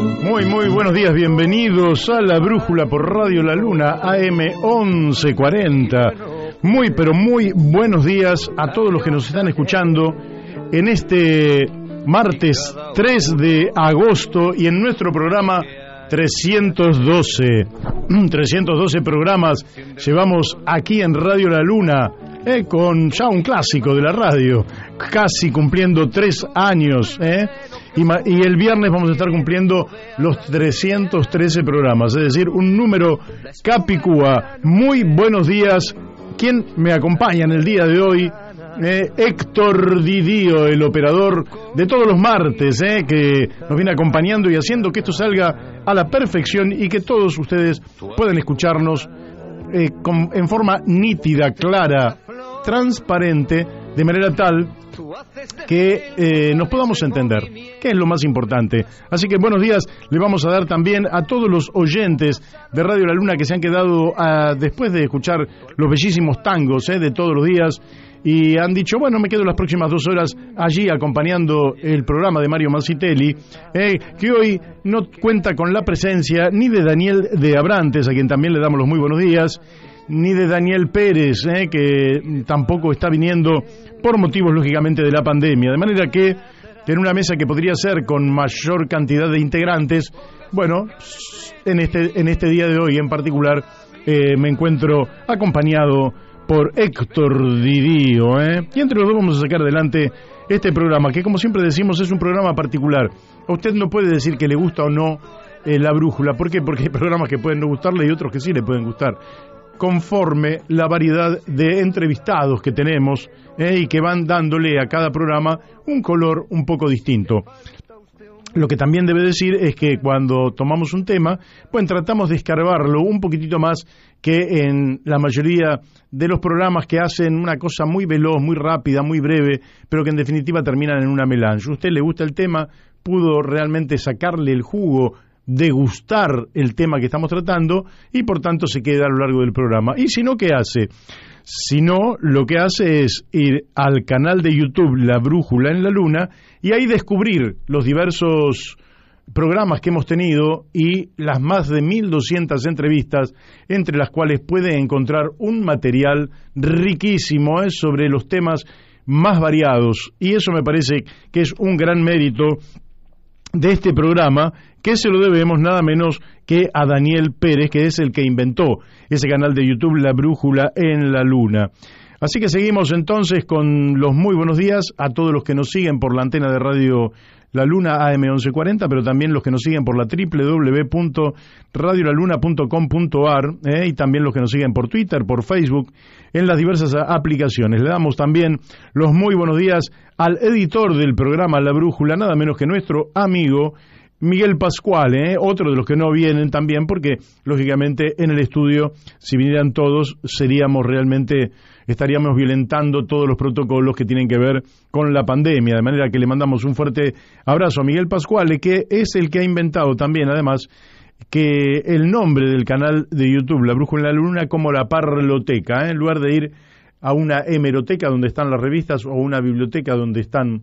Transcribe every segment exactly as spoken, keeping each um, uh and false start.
Muy, muy buenos días, bienvenidos a La Brújula por Radio La Luna, A M once cuarenta. Muy, pero muy buenos días a todos los que nos están escuchando en este martes tres de agosto y en nuestro programa trescientos doce. trescientos doce programas llevamos aquí en Radio La Luna, eh, con ya un clásico de la radio, casi cumpliendo tres años, eh. Y, y el viernes vamos a estar cumpliendo los trescientos trece programas, es decir, un número capicúa. Muy buenos días. ¿Quién me acompaña en el día de hoy? Eh, Héctor Didío, el operador de todos los martes, eh, que nos viene acompañando y haciendo que esto salga a la perfección y que todos ustedes puedan escucharnos eh, con, en forma nítida, clara, transparente, de manera tal que eh, nos podamos entender, que es lo más importante. Así que buenos días le vamos a dar también a todos los oyentes de Radio La Luna que se han quedado a, después de escuchar los bellísimos tangos eh, de todos los días y han dicho, bueno, me quedo las próximas dos horas allí acompañando el programa de Mario Mancitelli, eh, que hoy no cuenta con la presencia ni de Daniel de Abrantes, a quien también le damos los muy buenos días, ni de Daniel Pérez, eh, que tampoco está viniendo por motivos, lógicamente, de la pandemia. De manera que, en una mesa que podría ser con mayor cantidad de integrantes, bueno, en este, en este día de hoy en particular, eh, me encuentro acompañado por Héctor Didío, ¿eh? Y entre los dos vamos a sacar adelante este programa, que como siempre decimos es un programa particular. A usted no puede decir que le gusta o no eh, La Brújula. ¿Por qué? Porque hay programas que pueden no gustarle y otros que sí le pueden gustar, conforme la variedad de entrevistados que tenemos eh, y que van dándole a cada programa un color un poco distinto. Lo que también debe decir es que cuando tomamos un tema, pues tratamos de escarbarlo un poquitito más que en la mayoría de los programas que hacen una cosa muy veloz, muy rápida, muy breve, pero que en definitiva terminan en una melange. ¿A usted le gusta el tema? ¿Pudo realmente sacarle el jugo, degustar el tema que estamos tratando y por tanto se queda a lo largo del programa? Y si no, ¿qué hace? Si no, lo que hace es ir al canal de YouTube La Brújula en la Luna y ahí descubrir los diversos programas que hemos tenido y las más de mil doscientas entrevistas, entre las cuales puede encontrar un material riquísimo eh, sobre los temas más variados. Y eso me parece que es un gran mérito de este programa, que se lo debemos nada menos que a Daniel Pérez, que es el que inventó ese canal de YouTube La Brújula en la Luna. Así que seguimos entonces con los muy buenos días a todos los que nos siguen por la antena de Radio La Luna A M once cuarenta, pero también los que nos siguen por la doble u doble u doble u punto radio la luna punto com punto a r eh, y también los que nos siguen por Twitter, por Facebook, en las diversas aplicaciones. Le damos también los muy buenos días al editor del programa La Brújula, nada menos que nuestro amigo Miguel Pascuale, eh, otro de los que no vienen también, porque lógicamente en el estudio, si vinieran todos, seríamos realmente, estaríamos violentando todos los protocolos que tienen que ver con la pandemia, de manera que le mandamos un fuerte abrazo a Miguel Pascuale, que es el que ha inventado también, además, que el nombre del canal de YouTube, La Brújula en la Luna, como la parloteca, ¿eh? En lugar de ir a una hemeroteca donde están las revistas o una biblioteca donde están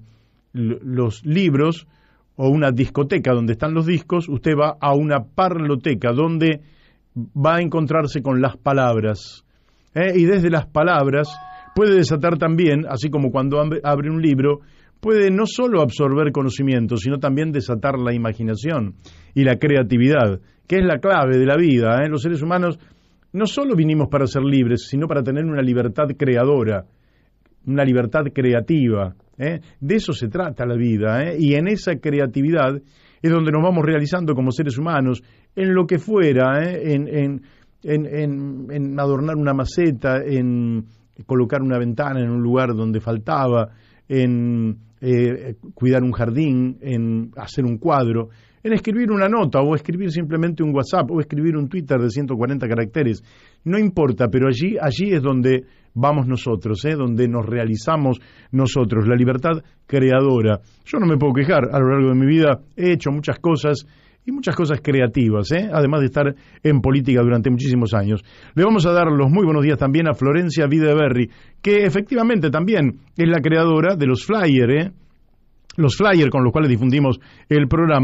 los libros o una discoteca donde están los discos, usted va a una parloteca donde va a encontrarse con las palabras. ¿eh? Y desde las palabras puede desatar también, así como cuando abre un libro, puede no solo absorber conocimiento, sino también desatar la imaginación y la creatividad, que es la clave de la vida. ¿eh? Los seres humanos no solo vinimos para ser libres, sino para tener una libertad creadora, una libertad creativa. ¿eh? De eso se trata la vida, ¿eh? Y en esa creatividad es donde nos vamos realizando como seres humanos, en lo que fuera, ¿eh? en, en, en, en, en adornar una maceta, en colocar una ventana en un lugar donde faltaba, en eh, cuidar un jardín, en hacer un cuadro, en escribir una nota o escribir simplemente un WhatsApp o escribir un Twitter de ciento cuarenta caracteres. No importa, pero allí, allí es donde vamos nosotros, ¿eh? donde nos realizamos nosotros, la libertad creadora. Yo no me puedo quejar, a lo largo de mi vida he hecho muchas cosas y muchas cosas creativas, ¿eh? además de estar en política durante muchísimos años. Le vamos a dar los muy buenos días también a Florencia Videberry, que efectivamente también es la creadora de los flyers, ¿eh? los flyers con los cuales difundimos el programa,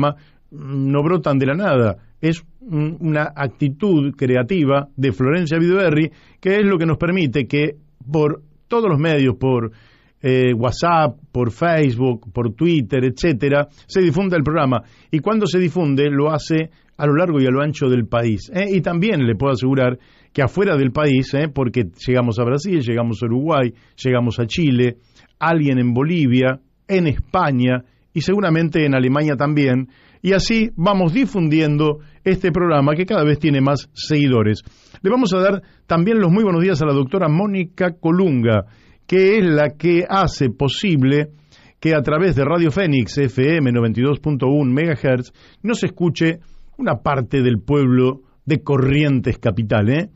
no brotan de la nada, es un, una actitud creativa de Florencia Videverri, que es lo que nos permite que por todos los medios, por eh, WhatsApp, por Facebook, por Twitter, etcétera, se difunda el programa. Y cuando se difunde, lo hace a lo largo y a lo ancho del país. ¿eh? Y también le puedo asegurar que afuera del país, ¿eh? porque llegamos a Brasil, llegamos a Uruguay, llegamos a Chile, alguien en Bolivia, en España y seguramente en Alemania también. Y así vamos difundiendo este programa que cada vez tiene más seguidores. Le vamos a dar también los muy buenos días a la doctora Mónica Colunga, que es la que hace posible que a través de Radio Fénix F M noventa y dos punto uno megahertz nos escuche una parte del pueblo de Corrientes Capital, ¿eh?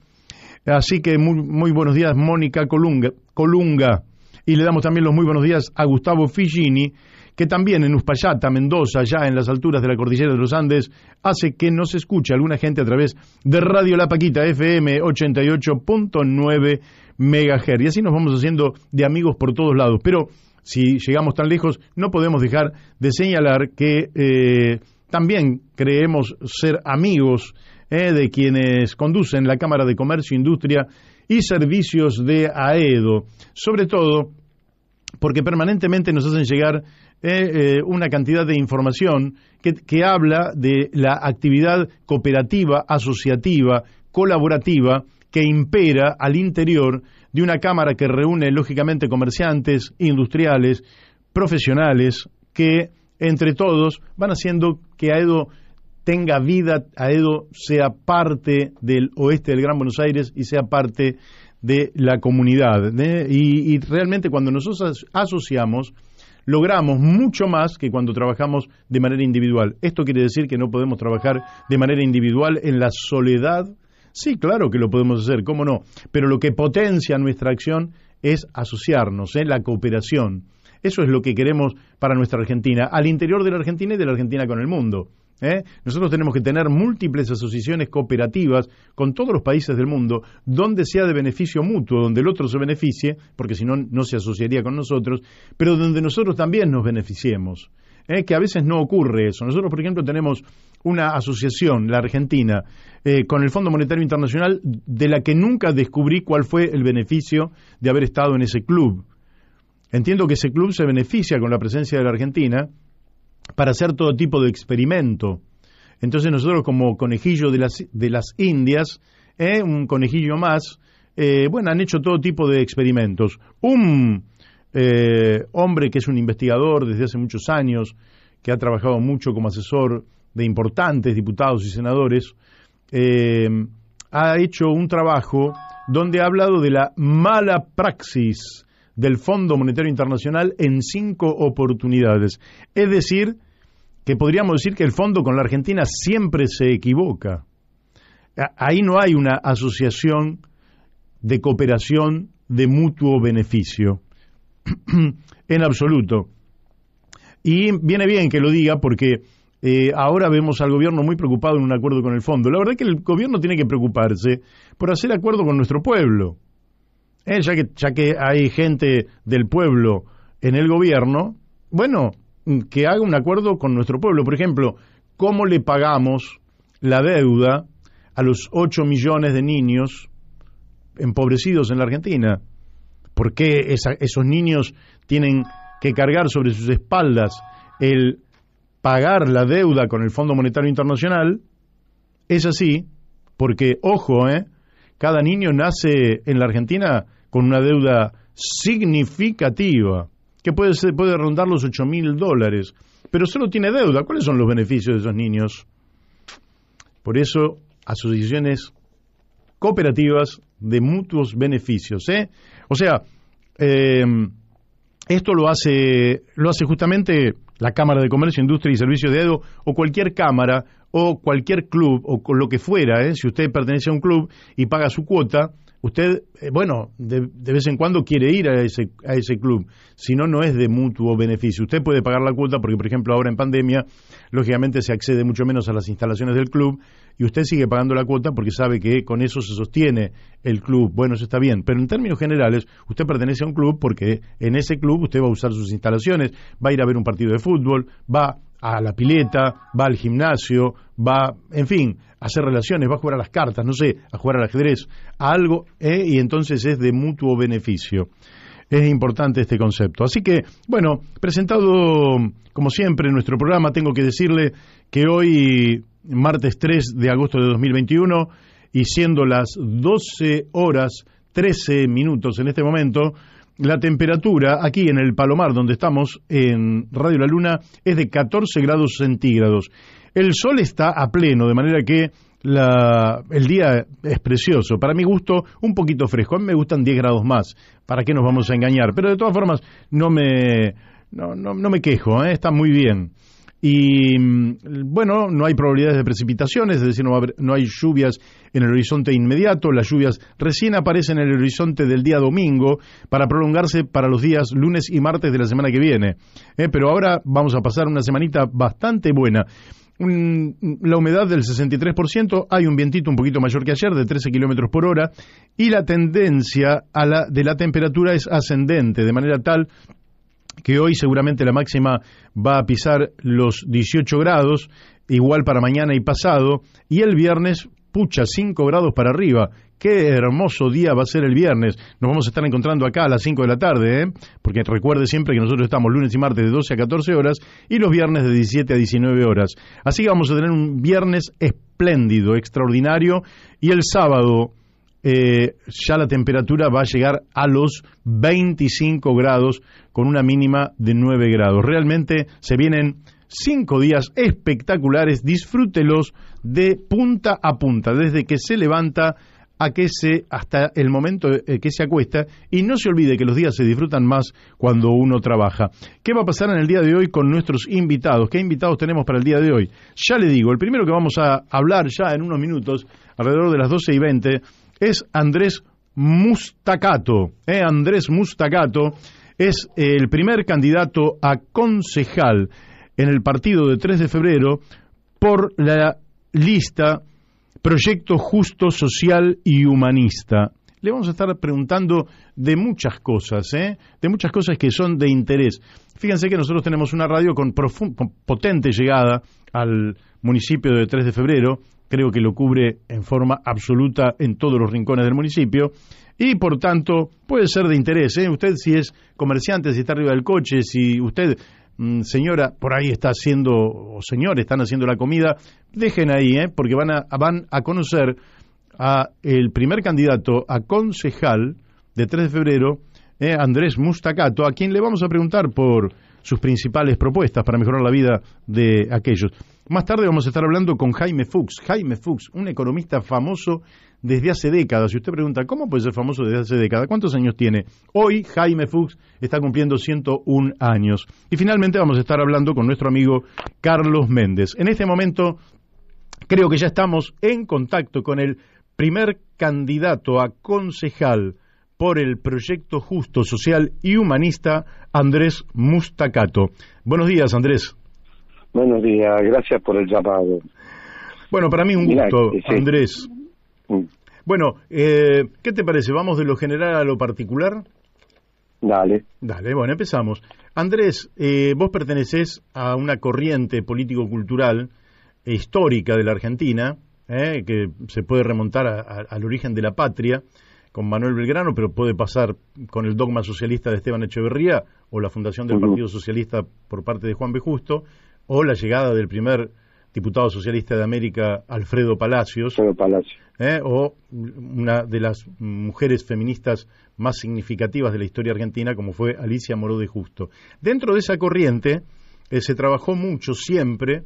Así que muy, muy buenos días, Mónica Colunga, Colunga. Y le damos también los muy buenos días a Gustavo Figini, que también en Uspallata, Mendoza, ya en las alturas de la cordillera de los Andes, hace que nos escuche alguna gente a través de Radio La Paquita F M ochenta y ocho punto nueve megahertz. Y así nos vamos haciendo de amigos por todos lados. Pero si llegamos tan lejos, no podemos dejar de señalar que eh, también creemos ser amigos eh, de quienes conducen la Cámara de Comercio, Industria y Servicios de AEDO. Sobre todo porque permanentemente nos hacen llegar Eh, eh, una cantidad de información que, que habla de la actividad cooperativa, asociativa, colaborativa que impera al interior de una cámara que reúne lógicamente comerciantes, industriales, profesionales, que entre todos van haciendo que AEDO tenga vida, AEDO sea parte del oeste del Gran Buenos Aires y sea parte de la comunidad, ¿eh? y, y realmente cuando nosotros asociamos logramos mucho más que cuando trabajamos de manera individual. ¿Esto quiere decir que no podemos trabajar de manera individual en la soledad? Sí, claro que lo podemos hacer, ¿cómo no? Pero lo que potencia nuestra acción es asociarnos, ¿eh? La cooperación. Eso es lo que queremos para nuestra Argentina, al interior de la Argentina y de la Argentina con el mundo. ¿Eh? Nosotros tenemos que tener múltiples asociaciones cooperativas con todos los países del mundo, donde sea de beneficio mutuo, donde el otro se beneficie, porque si no, no se asociaría con nosotros, pero donde nosotros también nos beneficiemos. ¿Eh? Que a veces no ocurre eso. Nosotros, por ejemplo, tenemos una asociación, la Argentina, eh, con el Fondo Monetario Internacional, de la que nunca descubrí cuál fue el beneficio de haber estado en ese club. Entiendo que ese club se beneficia con la presencia de la Argentina para hacer todo tipo de experimento. Entonces nosotros como conejillo de las, de las Indias, eh, un conejillo más, eh, bueno, han hecho todo tipo de experimentos. Un eh, hombre que es un investigador desde hace muchos años, que ha trabajado mucho como asesor de importantes diputados y senadores, eh, ha hecho un trabajo donde ha hablado de la mala praxis del Fondo Monetario Internacional en cinco oportunidades. Es decir, que podríamos decir que el fondo con la Argentina siempre se equivoca. Ahí no hay una asociación de cooperación de mutuo beneficio. En absoluto. Y viene bien que lo diga porque eh, ahora vemos al gobierno muy preocupado en un acuerdo con el fondo. La verdad es que el gobierno tiene que preocuparse por hacer acuerdo con nuestro pueblo. Eh, ya que, ya que hay gente del pueblo en el gobierno, bueno, que haga un acuerdo con nuestro pueblo. Por ejemplo, ¿cómo le pagamos la deuda a los ocho millones de niños empobrecidos en la Argentina? ¿Por qué esa, esos niños tienen que cargar sobre sus espaldas el pagar la deuda con el Fondo Monetario Internacional? Es así, porque, ojo, eh, cada niño nace en la Argentina con una deuda significativa, que puede ser, puede rondar los ocho mil dólares, pero solo tiene deuda. ¿Cuáles son los beneficios de esos niños? Por eso, asociaciones cooperativas de mutuos beneficios, ¿eh? O sea, eh, esto lo hace, lo hace justamente la Cámara de Comercio, Industria y Servicios de AEDO, o cualquier cámara, o cualquier club, o con lo que fuera, ¿eh? Si usted pertenece a un club y paga su cuota, usted, eh, bueno, de, de vez en cuando quiere ir a ese, a ese club, si no, no es de mutuo beneficio. Usted puede pagar la cuota porque, por ejemplo, ahora en pandemia, lógicamente se accede mucho menos a las instalaciones del club y usted sigue pagando la cuota porque sabe que con eso se sostiene el club. Bueno, eso está bien, pero en términos generales, usted pertenece a un club porque en ese club usted va a usar sus instalaciones, va a ir a ver un partido de fútbol, va a la pileta, va al gimnasio, va, en fin, a hacer relaciones, va a jugar a las cartas, no sé, a jugar al ajedrez, a algo, ¿eh? Y entonces es de mutuo beneficio. Es importante este concepto. Así que, bueno, presentado como siempre en nuestro programa, tengo que decirle que hoy, martes tres de agosto de dos mil veintiuno, y siendo las doce horas trece minutos en este momento, la temperatura aquí en el Palomar, donde estamos en Radio La Luna, es de catorce grados centígrados. El sol está a pleno, de manera que la, el día es precioso. Para mi gusto, un poquito fresco. A mí me gustan diez grados más. ¿Para qué nos vamos a engañar? Pero de todas formas, no me, no, no, no me quejo, ¿eh? Está muy bien. Y bueno, no hay probabilidades de precipitaciones, es decir, no, va a haber, no hay lluvias en el horizonte inmediato. Las lluvias recién aparecen en el horizonte del día domingo para prolongarse para los días lunes y martes de la semana que viene. ¿Eh? Pero ahora vamos a pasar una semanita bastante buena. La humedad del sesenta y tres por ciento, hay un vientito un poquito mayor que ayer, de trece kilómetros por hora, y la tendencia a la, de la temperatura es ascendente, de manera tal que hoy seguramente la máxima va a pisar los dieciocho grados, igual para mañana y pasado, y el viernes, pucha, cinco grados para arriba. Qué hermoso día va a ser el viernes. Nos vamos a estar encontrando acá a las cinco de la tarde, ¿eh? Porque recuerde siempre que nosotros estamos lunes y martes de doce a catorce horas y los viernes de diecisiete a diecinueve horas. Así que vamos a tener un viernes espléndido, extraordinario, y el sábado eh, ya la temperatura va a llegar a los veinticinco grados con una mínima de nueve grados. Realmente se vienen cinco días espectaculares, disfrútelos de punta a punta, desde que se levanta a que se hasta el momento que se acuesta, y no se olvide que los días se disfrutan más cuando uno trabaja. ¿Qué va a pasar en el día de hoy con nuestros invitados? ¿Qué invitados tenemos para el día de hoy? Ya le digo, el primero que vamos a hablar ya en unos minutos, alrededor de las doce y veinte, es Andrés Mustacato. ¿eh? Andrés Mustacato es el primer candidato a concejal en el partido de tres de febrero por la lista Proyecto Justo, Social y Humanista. Le vamos a estar preguntando de muchas cosas, ¿eh? de muchas cosas que son de interés. Fíjense que nosotros tenemos una radio con, profund- con potente llegada al municipio de tres de febrero, creo que lo cubre en forma absoluta en todos los rincones del municipio, y por tanto puede ser de interés. ¿eh? Usted, si es comerciante, si está arriba del coche, si usted, señora, por ahí está haciendo, o señores, están haciendo la comida, dejen ahí, ¿eh? porque van a, van a conocer a el primer candidato a concejal de tres de febrero, eh, Andrés Mustacato, a quien le vamos a preguntar por sus principales propuestas para mejorar la vida de aquellos. Más tarde vamos a estar hablando con Jaime Fuchs. Jaime Fuchs, un economista famoso desde hace décadas. Si usted pregunta, ¿cómo puede ser famoso desde hace décadas? ¿Cuántos años tiene? Hoy Jaime Fuchs está cumpliendo ciento un años. Y finalmente vamos a estar hablando con nuestro amigo Carlos Méndez. En este momento creo que ya estamos en contacto con el primer candidato a concejal por el Proyecto Justo, Social y Humanista, Andrés Mustacato. Buenos días, Andrés. Buenos días, gracias por el llamado. Bueno, para mí un gusto, Mirá, sí. Andrés. Mm. Bueno, eh, ¿qué te parece? ¿Vamos de lo general a lo particular? Dale. Dale, bueno, empezamos. Andrés, eh, vos pertenecés a una corriente político-cultural e histórica de la Argentina, eh, que se puede remontar a, a, al origen de la patria, con Manuel Belgrano, pero puede pasar con el dogma socialista de Esteban Echeverría, o la fundación del uh-huh. Partido Socialista por parte de Juan B. Justo, o la llegada del primer diputado socialista de América, Alfredo Palacios, Alfredo Palacios. Eh, o una de las mujeres feministas más significativas de la historia argentina, como fue Alicia Moró de Justo. Dentro de esa corriente eh, se trabajó mucho siempre,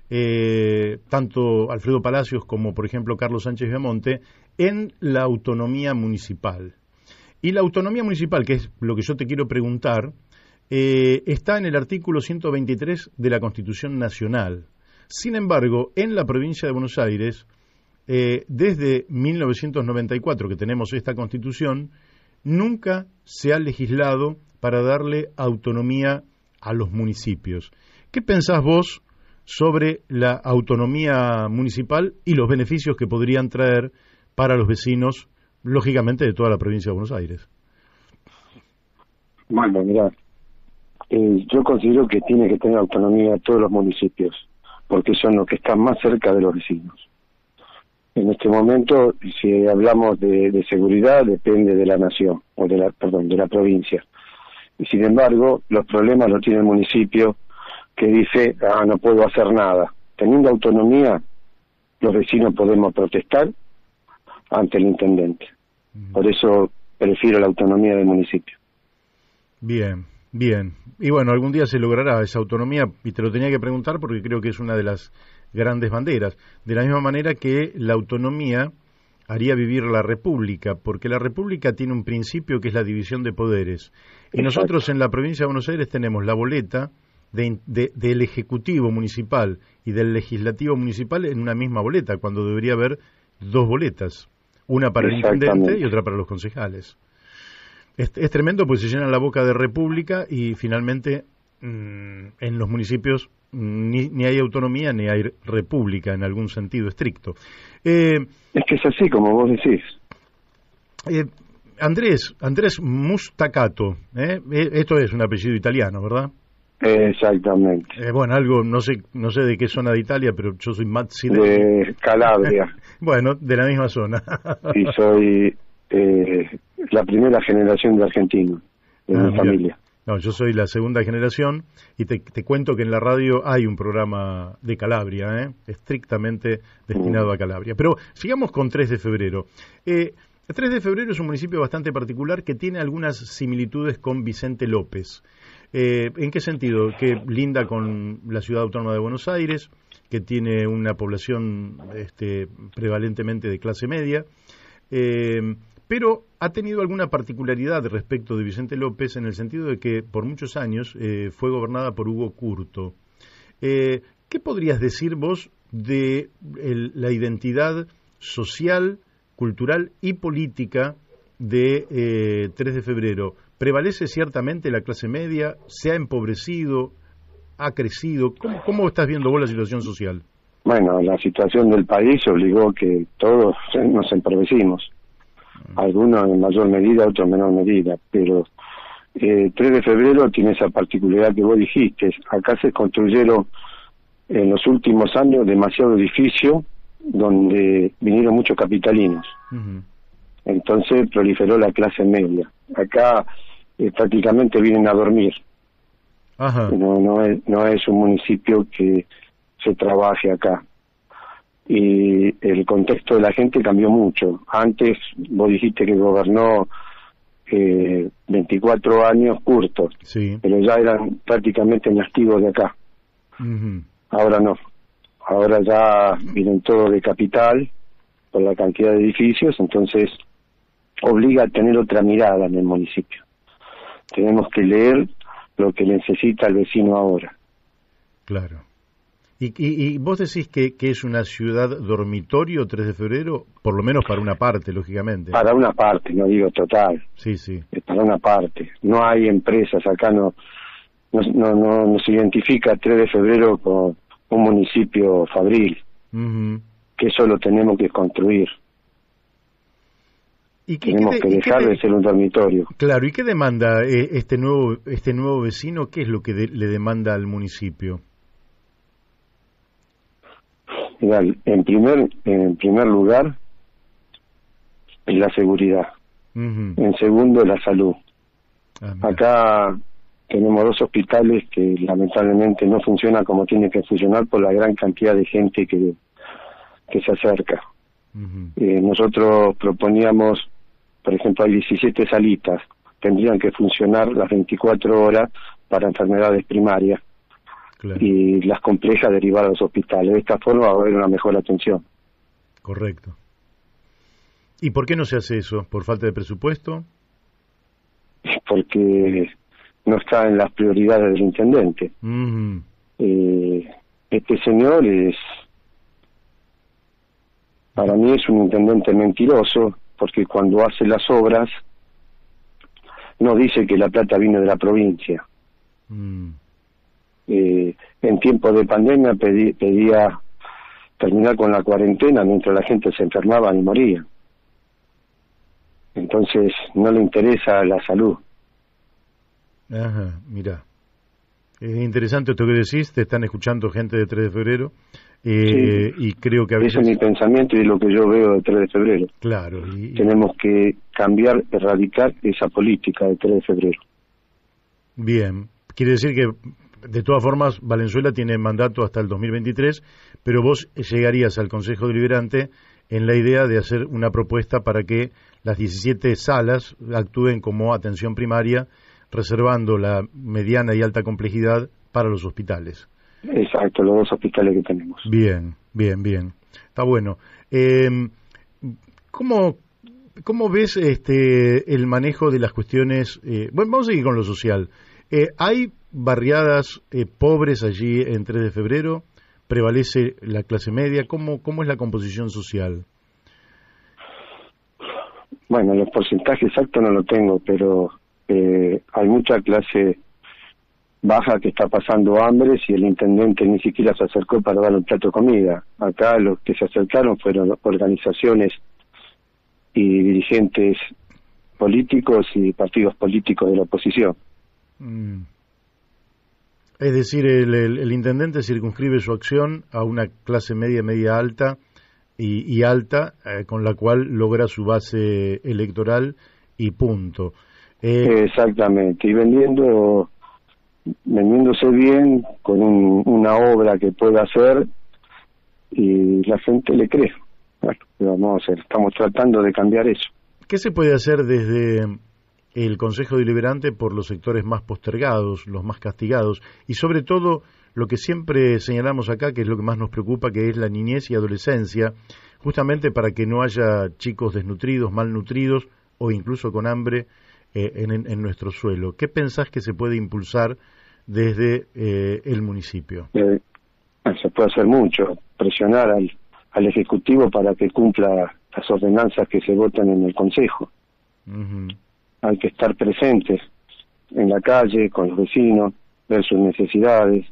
eh, tanto Alfredo Palacios como, por ejemplo, Carlos Sánchez Viamonte, en la autonomía municipal. Y la autonomía municipal, que es lo que yo te quiero preguntar, eh, está en el artículo ciento veintitrés de la Constitución Nacional. Sin embargo, en la provincia de Buenos Aires, eh, desde mil novecientos noventa y cuatro que tenemos esta Constitución, nunca se ha legislado para darle autonomía a los municipios. ¿Qué pensás vos sobre la autonomía municipal y los beneficios que podrían traer para los vecinos, lógicamente, de toda la provincia de Buenos Aires? Bueno, mirá, Eh, yo considero que tiene que tener autonomía todos los municipios, porque son los que están más cerca de los vecinos. En este momento, si hablamos de, de seguridad, depende de la nación, o de la, perdón, de la provincia. Y sin embargo, los problemas los tiene el municipio, que dice, ah, no puedo hacer nada. Teniendo autonomía, los vecinos podemos protestar ante el intendente. Por eso prefiero la autonomía del municipio. Bien, bien. Y bueno, algún día se logrará esa autonomía, y te lo tenía que preguntar porque creo que es una de las grandes banderas. De la misma manera que la autonomía haría vivir la república, porque la república tiene un principio que es la división de poderes. Y Exacto. Nosotros en la provincia de Buenos Aires tenemos la boleta de, de, del Ejecutivo Municipal y del Legislativo Municipal en una misma boleta, cuando debería haber dos boletas, una para el intendente y otra para los concejales. Es, es tremendo porque se llenan la boca de república y finalmente mmm, en los municipios ni, ni hay autonomía ni hay república en algún sentido estricto. Eh, es que es así como vos decís. Eh, Andrés, Andrés Mustacato, ¿eh? Esto es un apellido italiano, ¿verdad? Exactamente. Eh, bueno, algo, no sé no sé de qué zona de Italia, pero yo soy Mazzi de... de Calabria. Bueno, de la misma zona. Y soy eh, la primera generación de argentinos, de ah, mi mira. familia. No, yo soy la segunda generación y te, te cuento que en la radio hay un programa de Calabria, ¿eh? estrictamente destinado mm. a Calabria. Pero sigamos con tres de febrero. Eh, tres de febrero es un municipio bastante particular que tiene algunas similitudes con Vicente López. Eh, ¿En qué sentido? Que linda con la ciudad autónoma de Buenos Aires, que tiene una población este, prevalentemente de clase media, eh, pero ha tenido alguna particularidad respecto de Vicente López en el sentido de que por muchos años eh, fue gobernada por Hugo Curto. Eh, ¿Qué podrías decir vos de el, la identidad social, cultural y política de eh, tres de febrero? ¿Prevalece ciertamente la clase media? ¿Se ha empobrecido? ¿Ha crecido? ¿Cómo, cómo estás viendo vos la situación social? Bueno, la situación del país obligó que todos nos empobrecimos. Algunos en mayor medida, otros en menor medida, pero eh, tres de febrero tiene esa particularidad que vos dijiste. Acá se construyeron en los últimos años demasiado edificios donde vinieron muchos capitalinos. Uh-huh. Entonces proliferó la clase media. Acá eh, prácticamente vienen a dormir. Ajá. No, no es, no es un municipio que se trabaje acá. Y el contexto de la gente cambió mucho. Antes vos dijiste que gobernó eh, veinticuatro años Curto, sí. pero ya eran prácticamente nativos de acá. Uh-huh. Ahora no. Ahora ya vienen todos de capital por la cantidad de edificios, entonces obliga a tener otra mirada en el municipio. Tenemos que leer lo que necesita el vecino ahora. Claro. ¿Y, y, y vos decís que, que es una ciudad dormitorio tres de febrero? Por lo menos para una parte, lógicamente. Para una parte, no digo total. Sí, sí. Es para una parte. No hay empresas acá, no no, no, no, no se identifica tres de febrero con un municipio fabril. Uh-huh. Que eso lo tenemos que construir. ¿Y qué, tenemos qué de, que dejar qué de, de ser un dormitorio. Claro, ¿y qué demanda eh, este nuevo este nuevo vecino? ¿Qué es lo que de, le demanda al municipio? Mira, en primer en primer lugar es la seguridad. Uh-huh. En segundo, la salud. Ah, acá tenemos dos hospitales que lamentablemente no funcionan como tiene que funcionar por la gran cantidad de gente que que se acerca. Uh-huh. Eh, nosotros proponíamos, por ejemplo, hay diecisiete salitas, tendrían que funcionar las veinticuatro horas para enfermedades primarias. Claro. Y las complejas derivar a los hospitales. De esta forma va a haber una mejor atención. Correcto. ¿Y por qué no se hace eso? ¿Por falta de presupuesto? Porque no está en las prioridades del intendente. Uh-huh. Eh, este señor es, para mí es un intendente mentiroso, porque cuando hace las obras no dice que la plata viene de la provincia. Uh-huh. Eh, en tiempos de pandemia pedí, pedía terminar con la cuarentena mientras la gente se enfermaba y moría. Entonces no le interesa la salud. Ajá, mira. Es interesante esto que decís, te están escuchando gente de tres de febrero, eh, sí. Y creo que a veces... Ese es mi pensamiento y lo que yo veo de tres de febrero. Claro. Y... Tenemos que cambiar, erradicar esa política de tres de febrero. Bien, quiere decir que de todas formas Valenzuela tiene mandato hasta el dos mil veintitrés, pero vos llegarías al Consejo Deliberante en la idea de hacer una propuesta para que las diecisiete salas actúen como atención primaria, reservando la mediana y alta complejidad para los hospitales. Exacto, los dos hospitales que tenemos. Bien, bien, bien. Está bueno. Eh, ¿cómo, ¿Cómo ves este el manejo de las cuestiones? Eh, bueno, vamos a seguir con lo social. Eh, ¿Hay barriadas eh, pobres allí en tres de febrero? ¿Prevalece la clase media? ¿Cómo, cómo es la composición social? Bueno, los porcentajes exactos no lo tengo, pero eh, hay mucha clase baja que está pasando hambre y el intendente ni siquiera se acercó para dar un plato de comida. Acá los que se acercaron fueron organizaciones y dirigentes políticos y partidos políticos de la oposición. Mm. Es decir, el, el, el intendente circunscribe su acción a una clase media, media alta y, y alta, eh, con la cual logra su base electoral y punto. Eh, Exactamente, y vendiendo vendiéndose bien con un, una obra que pueda hacer y la gente le cree. Bueno, vamos a hacer, estamos tratando de cambiar eso. ¿Qué se puede hacer desde el Consejo Deliberante por los sectores más postergados, los más castigados, y sobre todo lo que siempre señalamos acá, que es lo que más nos preocupa, que es la niñez y adolescencia, justamente para que no haya chicos desnutridos, malnutridos o incluso con hambre eh, en, en nuestro suelo? ¿Qué pensás que se puede impulsar desde eh, el municipio? Eh, se puede hacer mucho, presionar al, al Ejecutivo para que cumpla las ordenanzas que se votan en el Consejo. Uh-huh. Hay que estar presentes en la calle, con los vecinos, ver sus necesidades.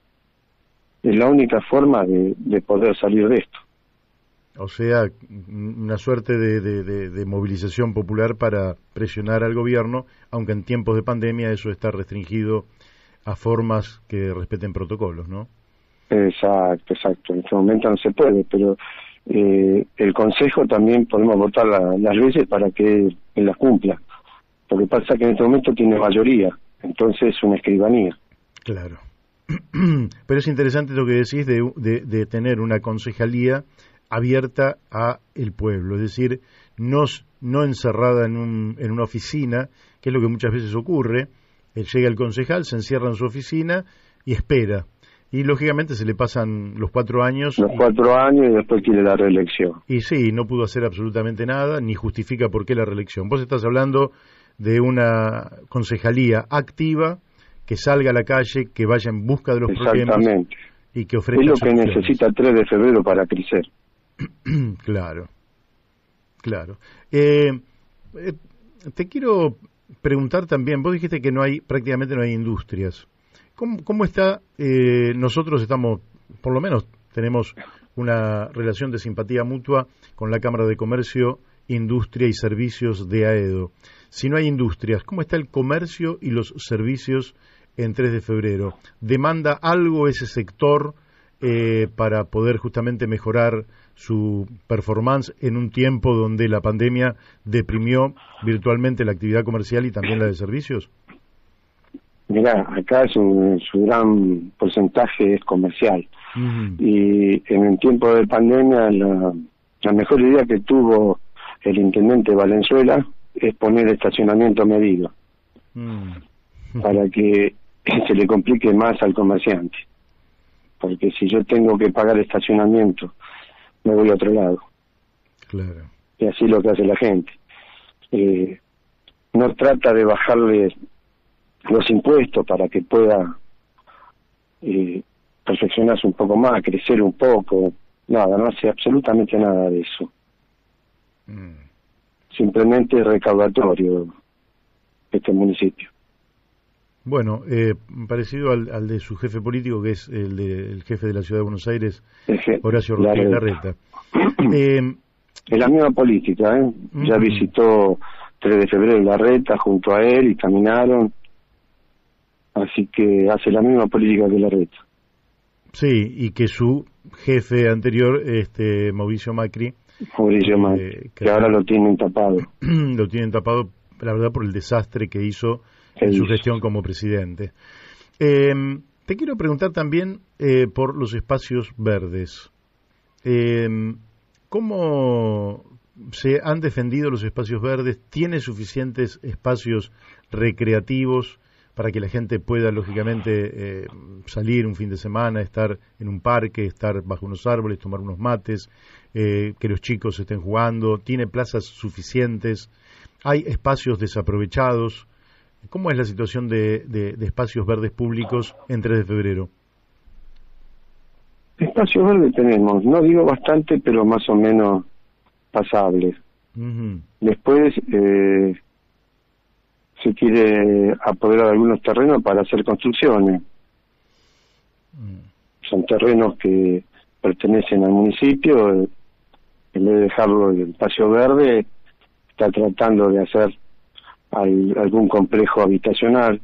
Es la única forma de, de poder salir de esto. O sea, una suerte de, de, de, de movilización popular para presionar al gobierno, aunque en tiempos de pandemia eso está restringido a formas que respeten protocolos, ¿no? Exacto, exacto. En este momento no se puede, pero eh, el Consejo también podemos votar la, las leyes para que él las cumpla. Lo que pasa es que en este momento tiene mayoría, entonces es una escribanía. Claro. Pero es interesante lo que decís de, de, de tener una concejalía abierta a el pueblo, es decir, no, no encerrada en, un, en una oficina, que es lo que muchas veces ocurre. Él llega el concejal, se encierra en su oficina y espera. Y lógicamente se le pasan los cuatro años. Los y, cuatro años y después quiere la reelección. Y sí, no pudo hacer absolutamente nada, ni justifica por qué la reelección. Vos estás hablando de una concejalía activa, que salga a la calle, que vaya en busca de los problemas. Exactamente. Y que ofrezca es lo soluciones. Que necesita el tres de febrero para crecer. Claro, claro. Eh, eh, te quiero preguntar también, vos dijiste que no hay, prácticamente no hay industrias. ¿Cómo, cómo está? Eh, nosotros estamos, por lo menos tenemos una relación de simpatía mutua con la Cámara de Comercio, Industria y Servicios de AEDO. Si no hay industrias, ¿cómo está el comercio y los servicios en tres de febrero? ¿Demanda algo ese sector eh, para poder justamente mejorar su performance en un tiempo donde la pandemia deprimió virtualmente la actividad comercial y también la de servicios? Mirá, acá es un, su gran porcentaje es comercial. Uh-huh. Y en el tiempo de pandemia la, la mejor idea que tuvo el intendente Valenzuela es poner estacionamiento medido. Uh-huh. Para que se le complique más al comerciante. Porque si yo tengo que pagar estacionamiento, me voy a otro lado. Claro. Y así es lo que hace la gente. Eh, no trata de bajarle los impuestos para que pueda eh, perfeccionarse un poco más, crecer un poco. Nada, no hace absolutamente nada de eso. Mm. Simplemente recaudatorio este municipio. Bueno, eh, parecido al, al de su jefe político, que es el, de, el jefe de la Ciudad de Buenos Aires, je, Horacio Rodríguez Larreta. eh, es la misma política, ¿eh? Uh-huh. Ya visitó tres de febrero Larreta junto a él y caminaron. así que hace la misma política que Larreta. Sí, y que su jefe anterior, este Mauricio Macri, Mauricio eh, Macri, que, que ahora lo tienen tapado. Lo tienen tapado, la verdad, por el desastre que hizo en su gestión como presidente. Eh, te quiero preguntar también eh, por los espacios verdes. Eh, ¿Cómo se han defendido los espacios verdes? ¿Tiene suficientes espacios recreativos para que la gente pueda, lógicamente, eh, salir un fin de semana, estar en un parque, estar bajo unos árboles, tomar unos mates, eh, que los chicos estén jugando? ¿Tiene plazas suficientes? ¿Hay espacios desaprovechados? ¿Cómo es la situación de, de, de espacios verdes públicos en tres de febrero? Espacios verdes tenemos, no digo bastante, pero más o menos pasables. Uh-huh. Después eh, se quiere apoderar algunos terrenos para hacer construcciones. Uh-huh. Son terrenos que pertenecen al municipio, en vez de dejarlo en el espacio verde, está tratando de hacer al, algún complejo habitacional.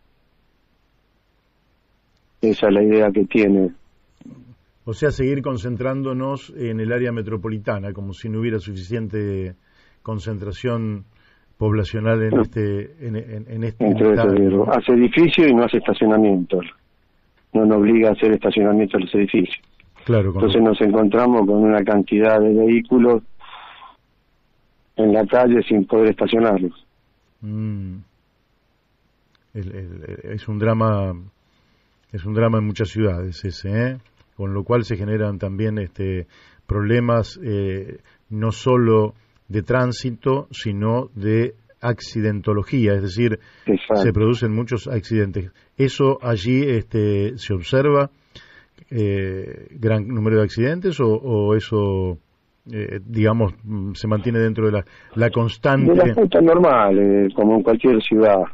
Esa es la idea que tiene. O sea, seguir concentrándonos en el área metropolitana, como si no hubiera suficiente concentración poblacional en no. este en, en, en este en ¿no? Hace edificios y no hace estacionamiento. No nos obliga a hacer estacionamiento en los edificios. Claro. Entonces nos encontramos con una cantidad de vehículos en la calle sin poder estacionarlos. Mm. El, el, es un drama, es un drama en muchas ciudades ese, ¿eh? Con lo cual se generan también este problemas eh, no solo de tránsito, sino de accidentología, es decir, Exacto. se producen muchos accidentes. ¿Eso allí este, se observa, eh, gran número de accidentes, o, o eso, eh, digamos, se mantiene dentro de la, la constante? De la puta normal, eh, como en cualquier ciudad.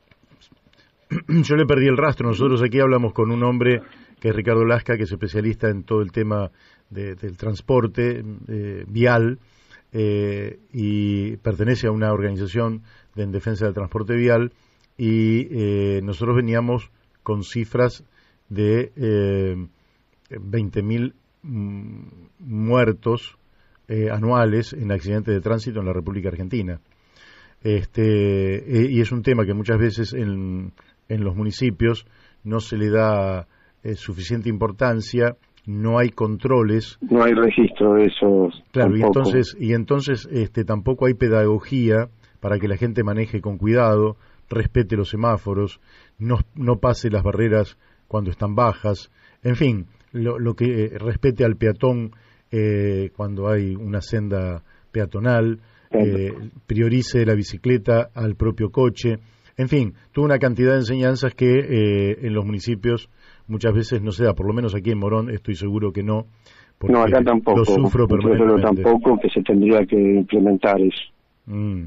Yo le perdí el rastro. Nosotros aquí hablamos con un hombre que es Ricardo Lasca, que es especialista en todo el tema de, del transporte eh, vial, eh, y pertenece a una organización de, en defensa del transporte vial, y eh, nosotros veníamos con cifras de eh, veinte mil muertos eh, anuales en accidentes de tránsito en la República Argentina. Este, eh, y es un tema que muchas veces en, en los municipios no se le da Eh, suficiente importancia, no hay controles, no hay registro de esos. Claro, tampoco. y entonces y entonces este tampoco hay pedagogía para que la gente maneje con cuidado, respete los semáforos, no no pase las barreras cuando están bajas, en fin, lo, lo que eh, respete al peatón eh, cuando hay una senda peatonal, eh, priorice la bicicleta al propio coche, en fin, toda una cantidad de enseñanzas que eh, en los municipios muchas veces no se da, por lo menos aquí en Morón estoy seguro que no. No, acá tampoco. Lo sufro permanentemente. tampoco que se tendría que implementar eso. Mm.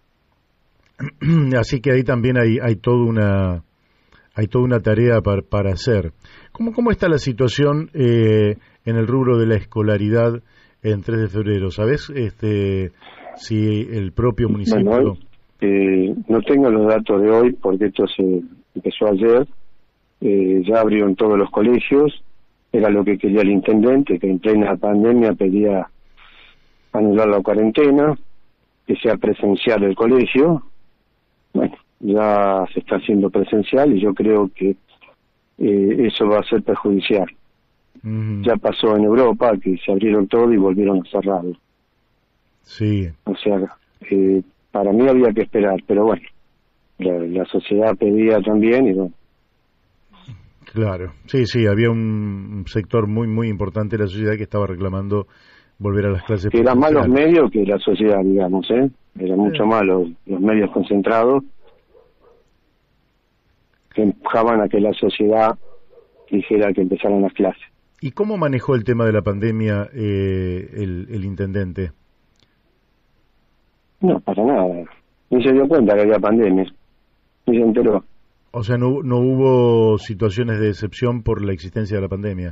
Así que ahí también hay hay toda una hay toda una tarea para, para hacer. ¿Cómo cómo está la situación eh, en el rubro de la escolaridad en tres de febrero? ¿Sabes este si el propio municipio? Bueno, eh, no tengo los datos de hoy porque esto se empezó ayer. Eh, ya abrieron todos los colegios, era lo que quería el intendente, que en plena pandemia pedía anular la cuarentena, que sea presencial el colegio. Bueno, ya se está haciendo presencial y yo creo que eh, eso va a ser perjudicial. Mm. Ya pasó en Europa, que se abrieron todo y volvieron a cerrarlo. Sí. O sea, eh, para mí había que esperar, pero bueno, la, la sociedad pedía también y bueno. Claro, sí, sí, había un sector muy, muy importante de la sociedad que estaba reclamando volver a las clases. Que eran más los medios que la sociedad, digamos, ¿eh? Eran mucho más los, los medios concentrados que empujaban a que la sociedad dijera que empezaran las clases. ¿Y cómo manejó el tema de la pandemia eh, el, el intendente? No, para nada. Ni se dio cuenta que había pandemia. Ni se enteró. O sea, no, no hubo situaciones de excepción por la existencia de la pandemia.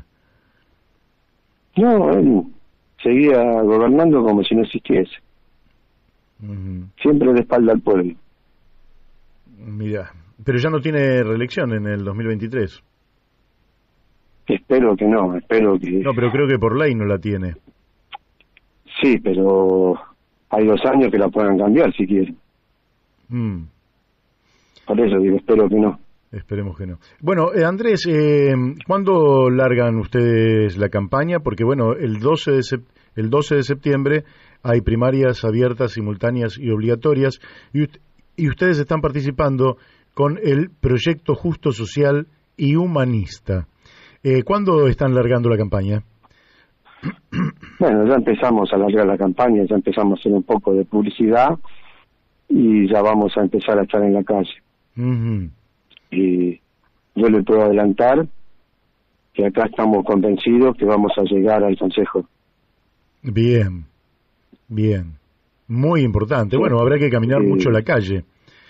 No, él seguía gobernando como si no existiese. Uh-huh. Siempre de espalda al pueblo. Mira, Pero ya no tiene reelección en el dos mil veintitrés. Espero que no, espero que... No, pero creo que por ley no la tiene. Sí, pero hay dos años que la puedan cambiar si quieren. Mm. Por eso digo, espero que no. Esperemos que no. Bueno, eh, Andrés, eh, ¿cuándo largan ustedes la campaña? Porque, bueno, el doce de sep- el doce de septiembre hay primarias abiertas, simultáneas y obligatorias, y, ut- y ustedes están participando con el Proyecto Justo Social y Humanista. Eh, ¿Cuándo están largando la campaña? Bueno, ya empezamos a largar la campaña, ya empezamos a hacer un poco de publicidad y ya vamos a empezar a estar en la calle. Uh-huh. Y yo le puedo adelantar que acá estamos convencidos que vamos a llegar al Consejo. Bien, bien. Muy importante. Sí. Bueno, habrá que caminar Sí. mucho la calle.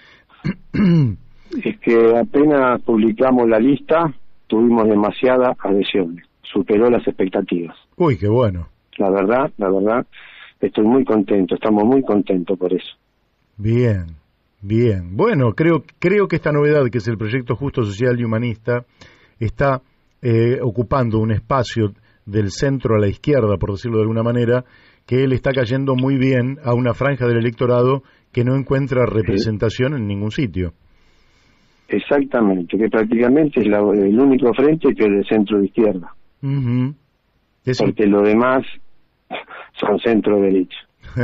Es que apenas publicamos la lista, tuvimos demasiadas adhesiones, superó las expectativas. Uy, qué bueno. La verdad, la verdad, estoy muy contento, estamos muy contentos por eso. Bien, bien. Bueno, creo, creo que esta novedad, que es el Proyecto Justo Social y Humanista, está eh, ocupando un espacio del centro a la izquierda, por decirlo de alguna manera, que le está cayendo muy bien a una franja del electorado que no encuentra representación en ningún sitio. Exactamente, que prácticamente es la, el único frente que es de centro de izquierda. Uh-huh. Es, Porque lo demás son centro derecha.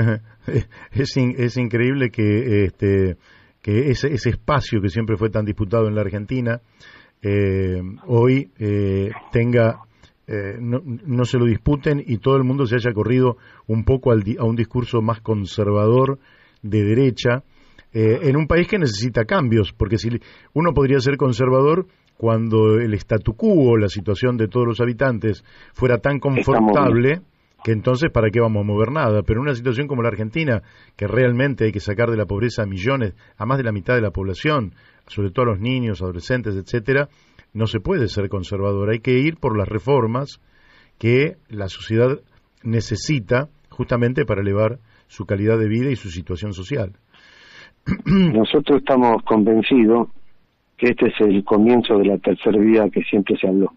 es, in, es increíble que este que ese, ese espacio que siempre fue tan disputado en la Argentina eh, hoy eh, tenga eh, no, no se lo disputen y todo el mundo se haya corrido un poco al, a un discurso más conservador de derecha eh, en un país que necesita cambios, porque si uno podría ser conservador cuando el statu quo, la situación de todos los habitantes fuera tan confortable, que entonces ¿para qué vamos a mover nada? Pero en una situación como la Argentina, que realmente hay que sacar de la pobreza a millones, a más de la mitad de la población, sobre todo a los niños, adolescentes, etcétera, no se puede ser conservador. Hay que ir por las reformas que la sociedad necesita justamente para elevar su calidad de vida y su situación social. Nosotros estamos convencidos que este es el comienzo de la tercera vía que siempre se habló.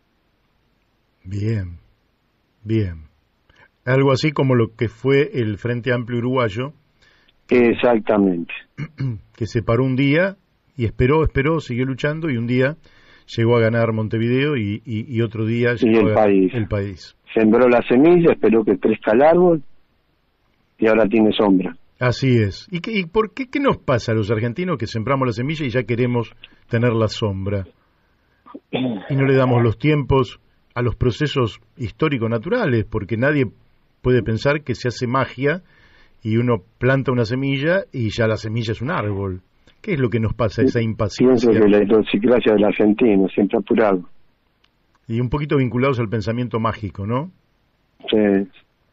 Bien, bien. Algo así como lo que fue el Frente Amplio Uruguayo. Exactamente. Que se paró un día y esperó, esperó, siguió luchando y un día llegó a ganar Montevideo y, y, y otro día llegó y el a ganar país. el país. Sembró la semilla, esperó que crezca el árbol y ahora tiene sombra. Así es. ¿Y, qué, y por qué, qué nos pasa a los argentinos que sembramos la semilla y ya queremos tener la sombra? Y no le damos los tiempos a los procesos históricos naturales, porque nadie puede pensar que se hace magia y uno planta una semilla y ya la semilla es un árbol. ¿Qué es lo que nos pasa, esa impaciencia? Pienso que la idiosincrasia del argentino, siempre apurado. Y un poquito vinculados al pensamiento mágico, ¿no? Sí.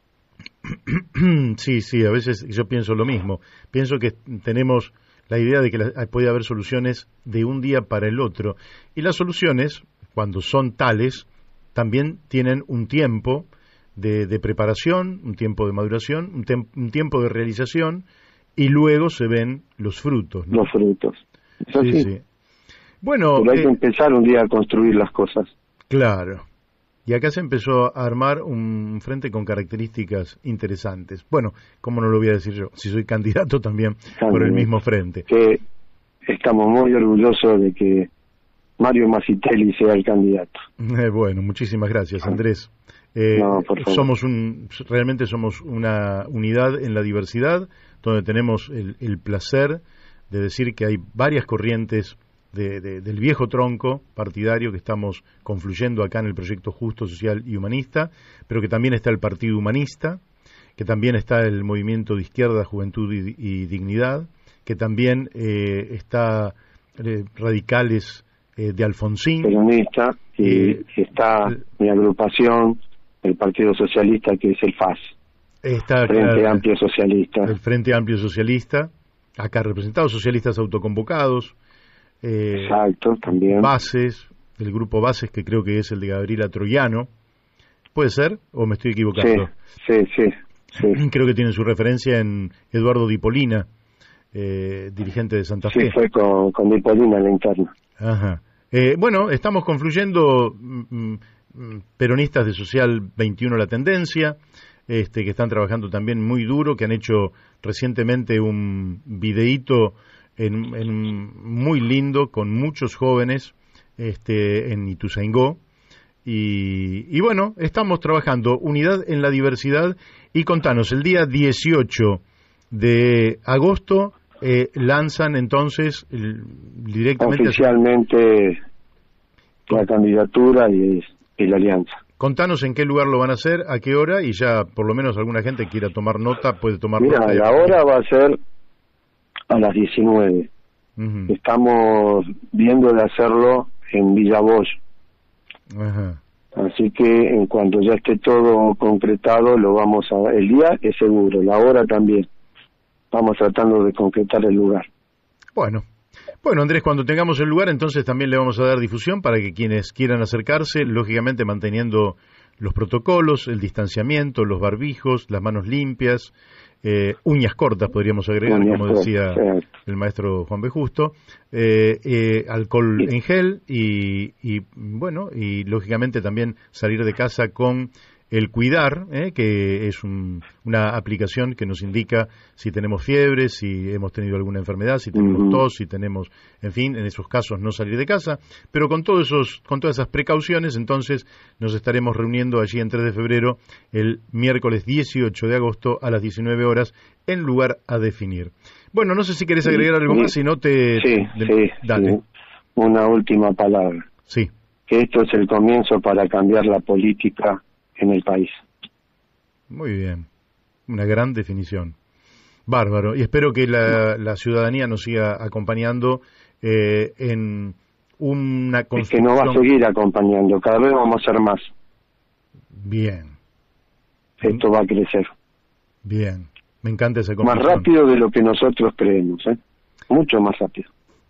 Sí, sí, a veces yo pienso lo mismo. Pienso que tenemos la idea de que la, puede haber soluciones de un día para el otro. Y las soluciones, cuando son tales, también tienen un tiempo de, de preparación, un tiempo de maduración, un, tem, un tiempo de realización, y luego se ven los frutos, ¿no? Los frutos. Eso sí, sí. sí. Bueno, pero hay eh, que empezar un día a construir las cosas. Claro. Y acá se empezó a armar un frente con características interesantes. Bueno, ¿cómo no lo voy a decir yo? Si soy candidato también También. por el mismo frente. Que estamos muy orgullosos de que Mario Masitelli sea el candidato. Eh, bueno, muchísimas gracias, Andrés. Eh, no, por favor. Somos un, realmente somos una unidad en la diversidad, donde tenemos el, el placer de decir que hay varias corrientes De, de, del viejo tronco partidario que estamos confluyendo acá en el Proyecto Justo, Social y Humanista, pero que también está el Partido Humanista, que también está el Movimiento de Izquierda, Juventud y, y Dignidad, que también eh, está eh, Radicales eh, de Alfonsín. Peronista, y, eh, y está el, mi agrupación, el Partido Socialista, que es el F A S. Está, Frente claro, Amplio Socialista. El Frente Amplio Socialista, acá representados, socialistas autoconvocados. Eh, Exacto, también. Bases, el grupo Bases, que creo que es el de Gabriela Troyano. ¿Puede ser? ¿O me estoy equivocando? Sí, sí, sí. sí. Creo que tienen su referencia en Eduardo Di Polina, eh, dirigente de Santa Fe. Sí, fue con, con Nipolina en la interna. Ajá. Eh, bueno, estamos confluyendo mm, mm, peronistas de Social veintiuno La Tendencia, este, que están trabajando también muy duro, que han hecho recientemente un videíto en, en muy lindo con muchos jóvenes este, en Ituzaingó. Y, y bueno, estamos trabajando unidad en la diversidad. Y contanos, el día dieciocho de agosto eh, lanzan entonces el, directamente oficialmente a... la candidatura y, y la alianza. Contanos en qué lugar lo van a hacer, a qué hora, y ya por lo menos alguna gente quiera tomar nota, puede tomar Mira, nota. Mira, la hora va a ser a las diecinueve. Uh-huh. Estamos viendo de hacerlo en Villa Bosch. Ajá. Así que en cuanto ya esté todo concretado, lo vamos a... El día es seguro, la hora también. Vamos tratando de concretar el lugar. Bueno. Bueno, Andrés, cuando tengamos el lugar, entonces también le vamos a dar difusión para que quienes quieran acercarse, lógicamente manteniendo los protocolos, el distanciamiento, los barbijos, las manos limpias, eh, uñas cortas, podríamos agregar, uñas como decía cortas, el maestro Juan B. Justo, eh, eh, alcohol sí. en gel y, y, bueno, y lógicamente también salir de casa con el Cuidar, eh, que es un, una aplicación que nos indica si tenemos fiebre, si hemos tenido alguna enfermedad, si tenemos uh-huh. tos, si tenemos, en fin, en esos casos no salir de casa, pero con todos esos, con todas esas precauciones, entonces nos estaremos reuniendo allí en tres de febrero, el miércoles dieciocho de agosto a las diecinueve horas, en lugar a definir. Bueno, no sé si querés agregar algo sí. más, si no te... Sí, te, sí, dale. sí. Una última palabra. Sí. Que esto es el comienzo para cambiar la política en el país. Muy bien, una gran definición. Bárbaro, y espero que la, la ciudadanía nos siga acompañando eh, en una construcción... Es que nos va a seguir acompañando, cada vez vamos a ser más. Bien. Esto va a crecer. Bien, me encanta esa conclusión. Más rápido de lo que nosotros creemos, ¿eh? Mucho más rápido.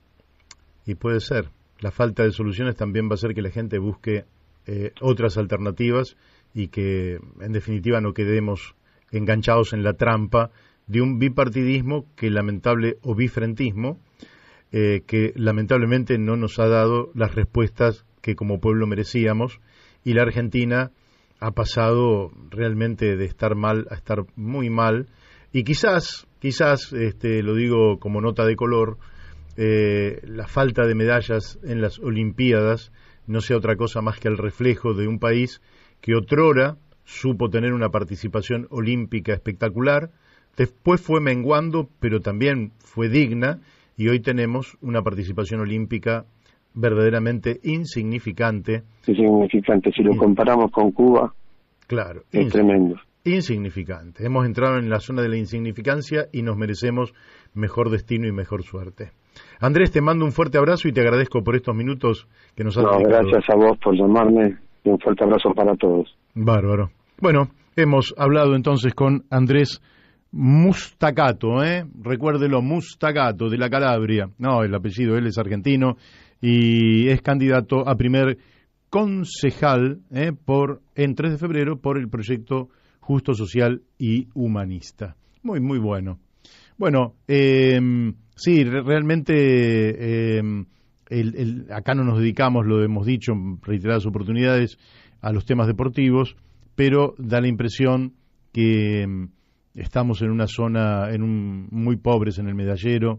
Y puede ser, la falta de soluciones también va a hacer que la gente busque eh, otras alternativas y que en definitiva no quedemos enganchados en la trampa de un bipartidismo que lamentable o bifrentismo eh, que lamentablemente no nos ha dado las respuestas que como pueblo merecíamos, y la Argentina ha pasado realmente de estar mal a estar muy mal, y quizás, quizás este, lo digo como nota de color, eh, la falta de medallas en las Olimpiadas no sea otra cosa más que el reflejo de un país que otrora supo tener una participación olímpica espectacular, después fue menguando, pero también fue digna, y hoy tenemos una participación olímpica verdaderamente insignificante. Insignificante, si lo comparamos con Cuba, claro, es tremendo. Insignificante. Hemos entrado en la zona de la insignificancia y nos merecemos mejor destino y mejor suerte. Andrés, te mando un fuerte abrazo y te agradezco por estos minutos que nos has no, dedicado. Gracias a vos por llamarme. Y un fuerte abrazo para todos. Bárbaro. Bueno, hemos hablado entonces con Andrés Mustacato, ¿eh? Recuérdelo, Mustacato, de la Calabria. No, el apellido, él es argentino y es candidato a primer concejal ¿eh? por en tres de febrero por el proyecto Justo, Social y Humanista. Muy, muy bueno. Bueno, eh, sí, realmente... Eh, El, el, acá no nos dedicamos, lo hemos dicho en reiteradas oportunidades, a los temas deportivos, pero da la impresión que eh, estamos en una zona en un, muy pobres en el medallero.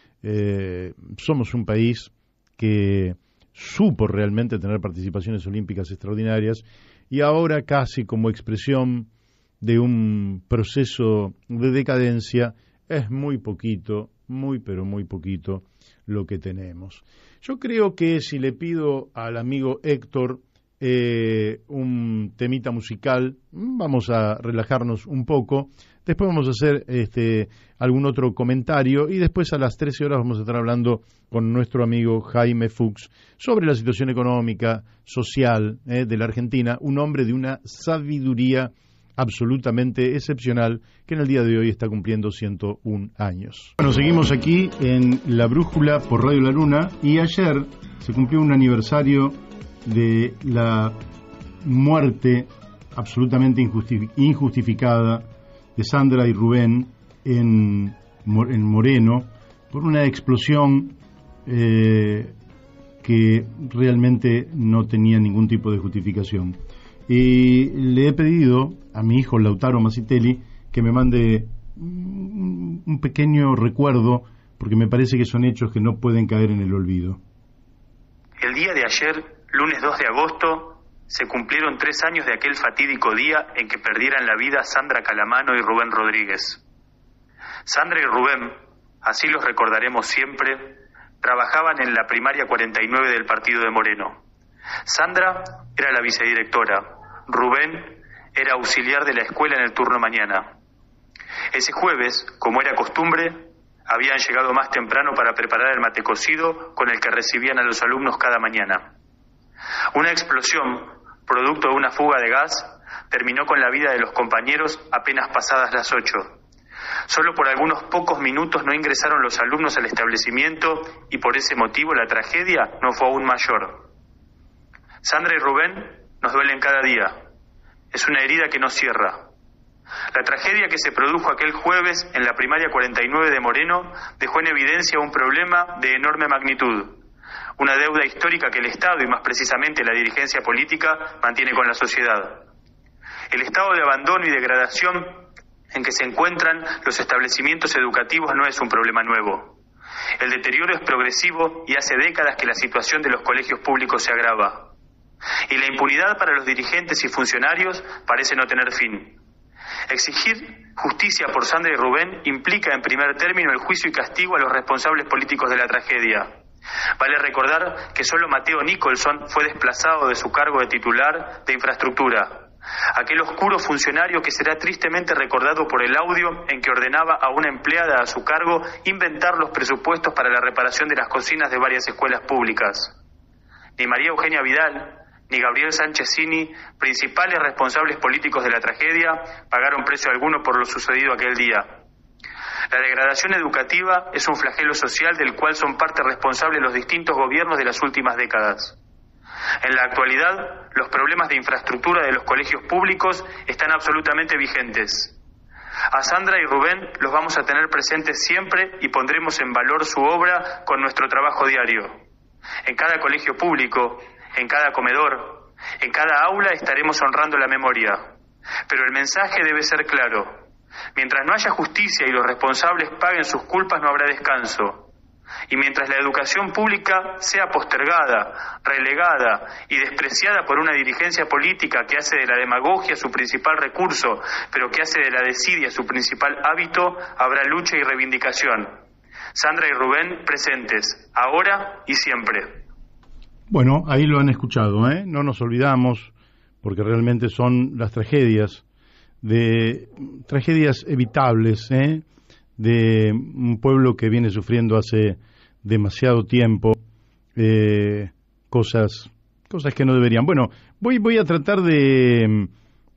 Eh, somos un país que supo realmente tener participaciones olímpicas extraordinarias y ahora casi como expresión de un proceso de decadencia es muy poquito, muy pero muy poquito lo que tenemos. Yo creo que si le pido al amigo Héctor eh, un temita musical, vamos a relajarnos un poco, después vamos a hacer este, algún otro comentario y después a las trece horas vamos a estar hablando con nuestro amigo Jaime Fuchs sobre la situación económica, social eh, de la Argentina, un hombre de una sabiduría absolutamente excepcional que en el día de hoy está cumpliendo ciento un años. Bueno, seguimos aquí en La Brújula por Radio La Luna y ayer se cumplió un aniversario de la muerte absolutamente injusti- injustificada de Sandra y Rubén en, en Moreno, por una explosión eh, que realmente no tenía ningún tipo de justificación. Y le he pedido a mi hijo Lautaro Masitelli que me mande un, un pequeño recuerdo, porque me parece que son hechos que no pueden caer en el olvido. El día de ayer, lunes dos de agosto, se cumplieron tres años de aquel fatídico día en que perdieran la vida Sandra Calamano y Rubén Rodríguez. Sandra y Rubén, así los recordaremos siempre, trabajaban en la primaria cuarenta y nueve del partido de Moreno. Sandra era la vicedirectora, Rubén era auxiliar de la escuela en el turno mañana. Ese jueves, como era costumbre, habían llegado más temprano para preparar el mate cocido con el que recibían a los alumnos cada mañana. Una explosión, producto de una fuga de gas, terminó con la vida de los compañeros apenas pasadas las ocho. Solo por algunos pocos minutos no ingresaron los alumnos al establecimiento y por ese motivo la tragedia no fue aún mayor. Sandra y Rubén nos duelen cada día. Es una herida que no cierra. La tragedia que se produjo aquel jueves en la primaria cuarenta y nueve de Moreno dejó en evidencia un problema de enorme magnitud, una deuda histórica que el Estado, y más precisamente la dirigencia política, mantiene con la sociedad. El estado de abandono y degradación en que se encuentran los establecimientos educativos no es un problema nuevo. El deterioro es progresivo y hace décadas que la situación de los colegios públicos se agrava. Y la impunidad para los dirigentes y funcionarios parece no tener fin. Exigir justicia por Sandra y Rubén implica en primer término el juicio y castigo a los responsables políticos de la tragedia. Vale recordar que solo Mateo Nicholson fue desplazado de su cargo de titular de infraestructura, aquel oscuro funcionario que será tristemente recordado por el audio en que ordenaba a una empleada a su cargo inventar los presupuestos para la reparación de las cocinas de varias escuelas públicas. Ni María Eugenia Vidal ni Gabriel Sánchez Cini, principales responsables políticos de la tragedia, pagaron precio alguno por lo sucedido aquel día. La degradación educativa es un flagelo social del cual son parte responsable los distintos gobiernos de las últimas décadas. En la actualidad, los problemas de infraestructura de los colegios públicos están absolutamente vigentes. A Sandra y Rubén los vamos a tener presentes siempre y pondremos en valor su obra con nuestro trabajo diario. En cada colegio público, en cada comedor, en cada aula estaremos honrando la memoria. Pero el mensaje debe ser claro. Mientras no haya justicia y los responsables paguen sus culpas, no habrá descanso. Y mientras la educación pública sea postergada, relegada y despreciada por una dirigencia política que hace de la demagogia su principal recurso, pero que hace de la desidia su principal hábito, habrá lucha y reivindicación. Sandra y Rubén presentes, ahora y siempre. Bueno, ahí lo han escuchado, ¿eh? No nos olvidamos, porque realmente son las tragedias, de tragedias evitables, ¿eh? De un pueblo que viene sufriendo hace demasiado tiempo eh, cosas cosas que no deberían. Bueno, voy voy a tratar de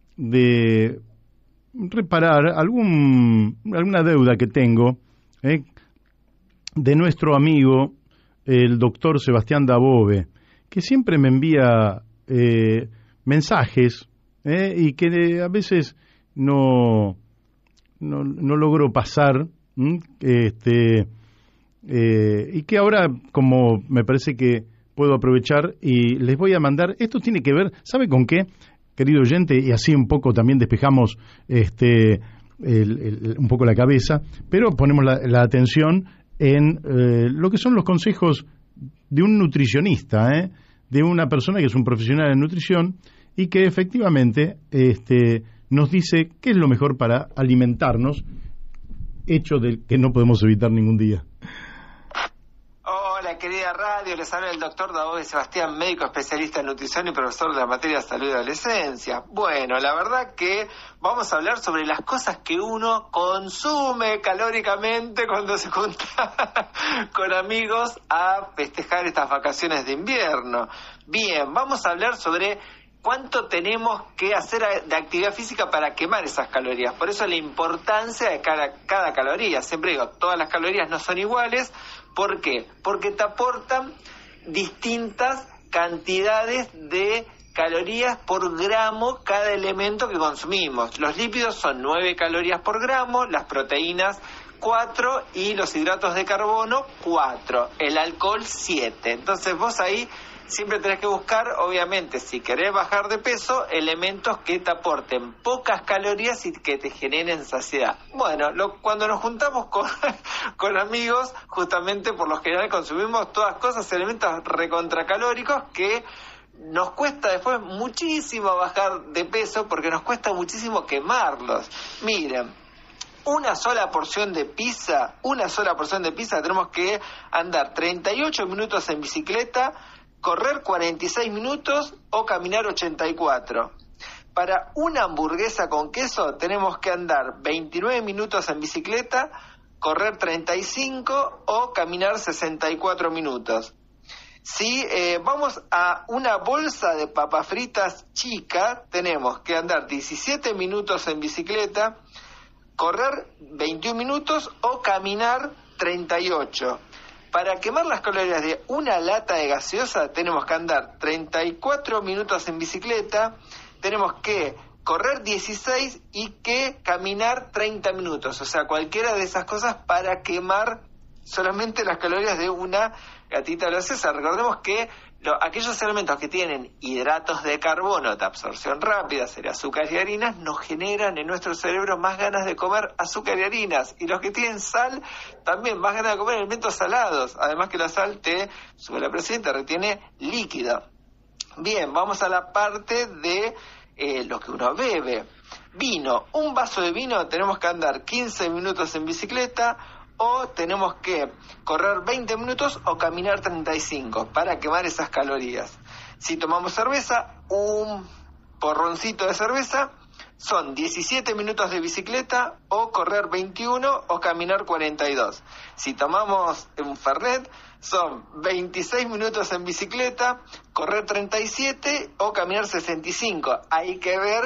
de reparar algún alguna deuda que tengo ¿eh? de nuestro amigo el doctor Sebastián Dabove, que siempre me envía eh, mensajes ¿eh? y que a veces no no, no logro pasar ¿m? este eh, y que ahora, como me parece que puedo aprovechar y les voy a mandar, esto tiene que ver, ¿sabe con qué, querido oyente? Y así un poco también despejamos este el, el, un poco la cabeza, pero ponemos la, la atención en eh, lo que son los consejos de un nutricionista, ¿eh? de una persona que es un profesional en nutrición y que efectivamente este, nos dice qué es lo mejor para alimentarnos, hecho del que no podemos evitar ningún día. Hola, querida radio, les habla el doctor Dabove Sebastián, médico especialista en nutrición y profesor de la materia salud y adolescencia. Bueno, la verdad que vamos a hablar sobre las cosas que uno consume calóricamente cuando se junta con amigos a festejar estas vacaciones de invierno. Bien, vamos a hablar sobre cuánto tenemos que hacer de actividad física para quemar esas calorías. Por eso la importancia de cada, cada caloría. Siempre digo, todas las calorías no son iguales. ¿Por qué? Porque te aportan distintas cantidades de calorías por gramo cada elemento que consumimos. Los lípidos son nueve calorías por gramo, las proteínas cuatro y los hidratos de carbono cuatro, el alcohol siete. Entonces vos ahí siempre tenés que buscar, obviamente, si querés bajar de peso, elementos que te aporten pocas calorías y que te generen saciedad. Bueno, lo, cuando nos juntamos con, con amigos, justamente por lo general consumimos todas cosas, elementos recontracalóricos que nos cuesta después muchísimo bajar de peso porque nos cuesta muchísimo quemarlos. Miren, una sola porción de pizza, una sola porción de pizza tenemos que andar treinta y ocho minutos en bicicleta, correr cuarenta y seis minutos o caminar ochenta y cuatro. Para una hamburguesa con queso tenemos que andar veintinueve minutos en bicicleta, correr treinta y cinco o caminar sesenta y cuatro minutos. Si eh, vamos a una bolsa de papas fritas chica, tenemos que andar diecisiete minutos en bicicleta, correr veintiún minutos o caminar treinta y ocho. Para quemar las calorías de una lata de gaseosa tenemos que andar treinta y cuatro minutos en bicicleta, tenemos que correr dieciséis y que caminar treinta minutos. O sea, cualquiera de esas cosas para quemar solamente las calorías de una gatita de gaseosa. Recordemos que lo, aquellos elementos que tienen hidratos de carbono de absorción rápida, sería azúcar y harinas, nos generan en nuestro cerebro más ganas de comer azúcar y harinas. Y los que tienen sal, también más ganas de comer alimentos salados. Además que la sal te sube la presión y te retiene líquido. Bien, vamos a la parte de eh, lo que uno bebe. Vino, un vaso de vino, tenemos que andar quince minutos en bicicleta, o tenemos que correr veinte minutos o caminar treinta y cinco para quemar esas calorías. Si tomamos cerveza, un porroncito de cerveza son diecisiete minutos de bicicleta o correr veintiuno o caminar cuarenta y dos. Si tomamos un Fernet, son veintiséis minutos en bicicleta, correr treinta y siete o caminar sesenta y cinco. Hay que ver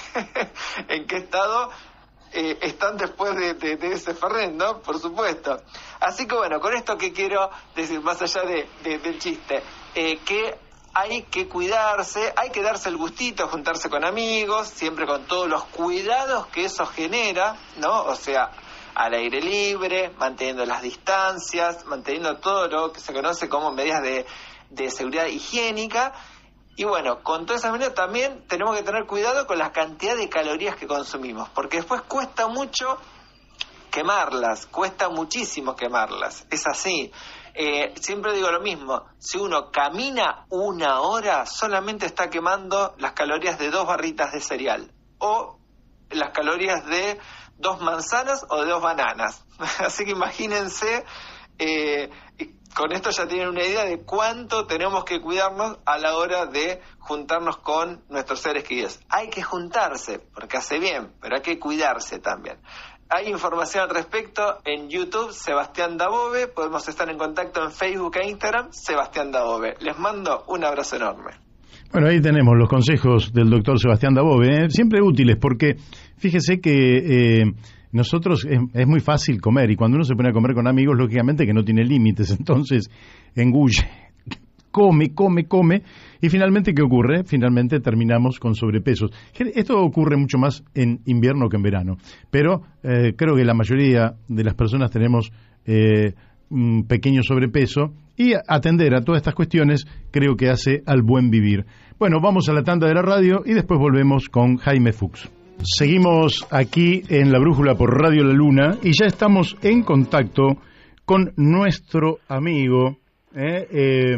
en qué estado Eh, están después de, de, de ese Fernet, ¿no? Por supuesto. Así que bueno, con esto que quiero decir, más allá de, de, del chiste, eh, que hay que cuidarse, hay que darse el gustito, juntarse con amigos, siempre con todos los cuidados que eso genera, ¿no? O sea, al aire libre, manteniendo las distancias, manteniendo todo lo que se conoce como medidas de, de seguridad higiénica. Y bueno, con todas esas medidas también tenemos que tener cuidado con la cantidad de calorías que consumimos, porque después cuesta mucho quemarlas, cuesta muchísimo quemarlas, es así. Eh, siempre digo lo mismo, si uno camina una hora, solamente está quemando las calorías de dos barritas de cereal, o las calorías de dos manzanas o de dos bananas. Así que imagínense, eh, con esto ya tienen una idea de cuánto tenemos que cuidarnos a la hora de juntarnos con nuestros seres queridos. Hay que juntarse, porque hace bien, pero hay que cuidarse también. Hay información al respecto en YouTube, Sebastián Dabove. Podemos estar en contacto en Facebook e Instagram, Sebastián Dabove. Les mando un abrazo enorme. Bueno, ahí tenemos los consejos del doctor Sebastián Dabove, ¿eh? Siempre útiles, porque fíjese que eh, nosotros es, es muy fácil comer, y cuando uno se pone a comer con amigos, lógicamente que no tiene límites, entonces engulle, come, come, come, y finalmente, ¿qué ocurre? Finalmente terminamos con sobrepesos. Esto ocurre mucho más en invierno que en verano, pero eh, creo que la mayoría de las personas tenemos eh, un pequeño sobrepeso, y atender a todas estas cuestiones creo que hace al buen vivir. Bueno, vamos a la tanda de la radio y después volvemos con Jaime Fuchs. Seguimos aquí en La Brújula por Radio La Luna y ya estamos en contacto con nuestro amigo, eh, eh,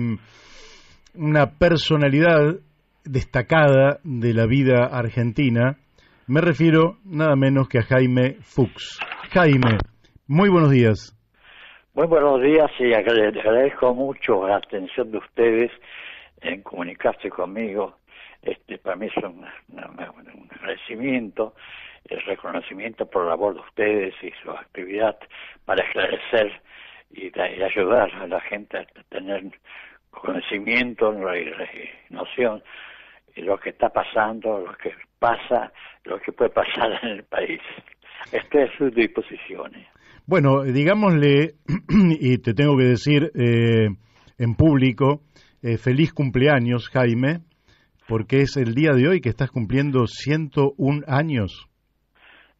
una personalidad destacada de la vida argentina. Me refiero nada menos que a Jaime Fuchs. Jaime, muy buenos días. Muy buenos días y agradezco mucho la atención de ustedes en comunicarse conmigo. Este, para mí es un, un agradecimiento, el reconocimiento por la labor de ustedes y su actividad para esclarecer y, y ayudar a la gente a tener conocimiento y noción de lo que está pasando, lo que pasa, lo que puede pasar en el país. Estoy a sus disposiciones. Bueno, digámosle, y te tengo que decir eh, en público, eh, feliz cumpleaños, Jaime, porque es el día de hoy que estás cumpliendo ciento un años.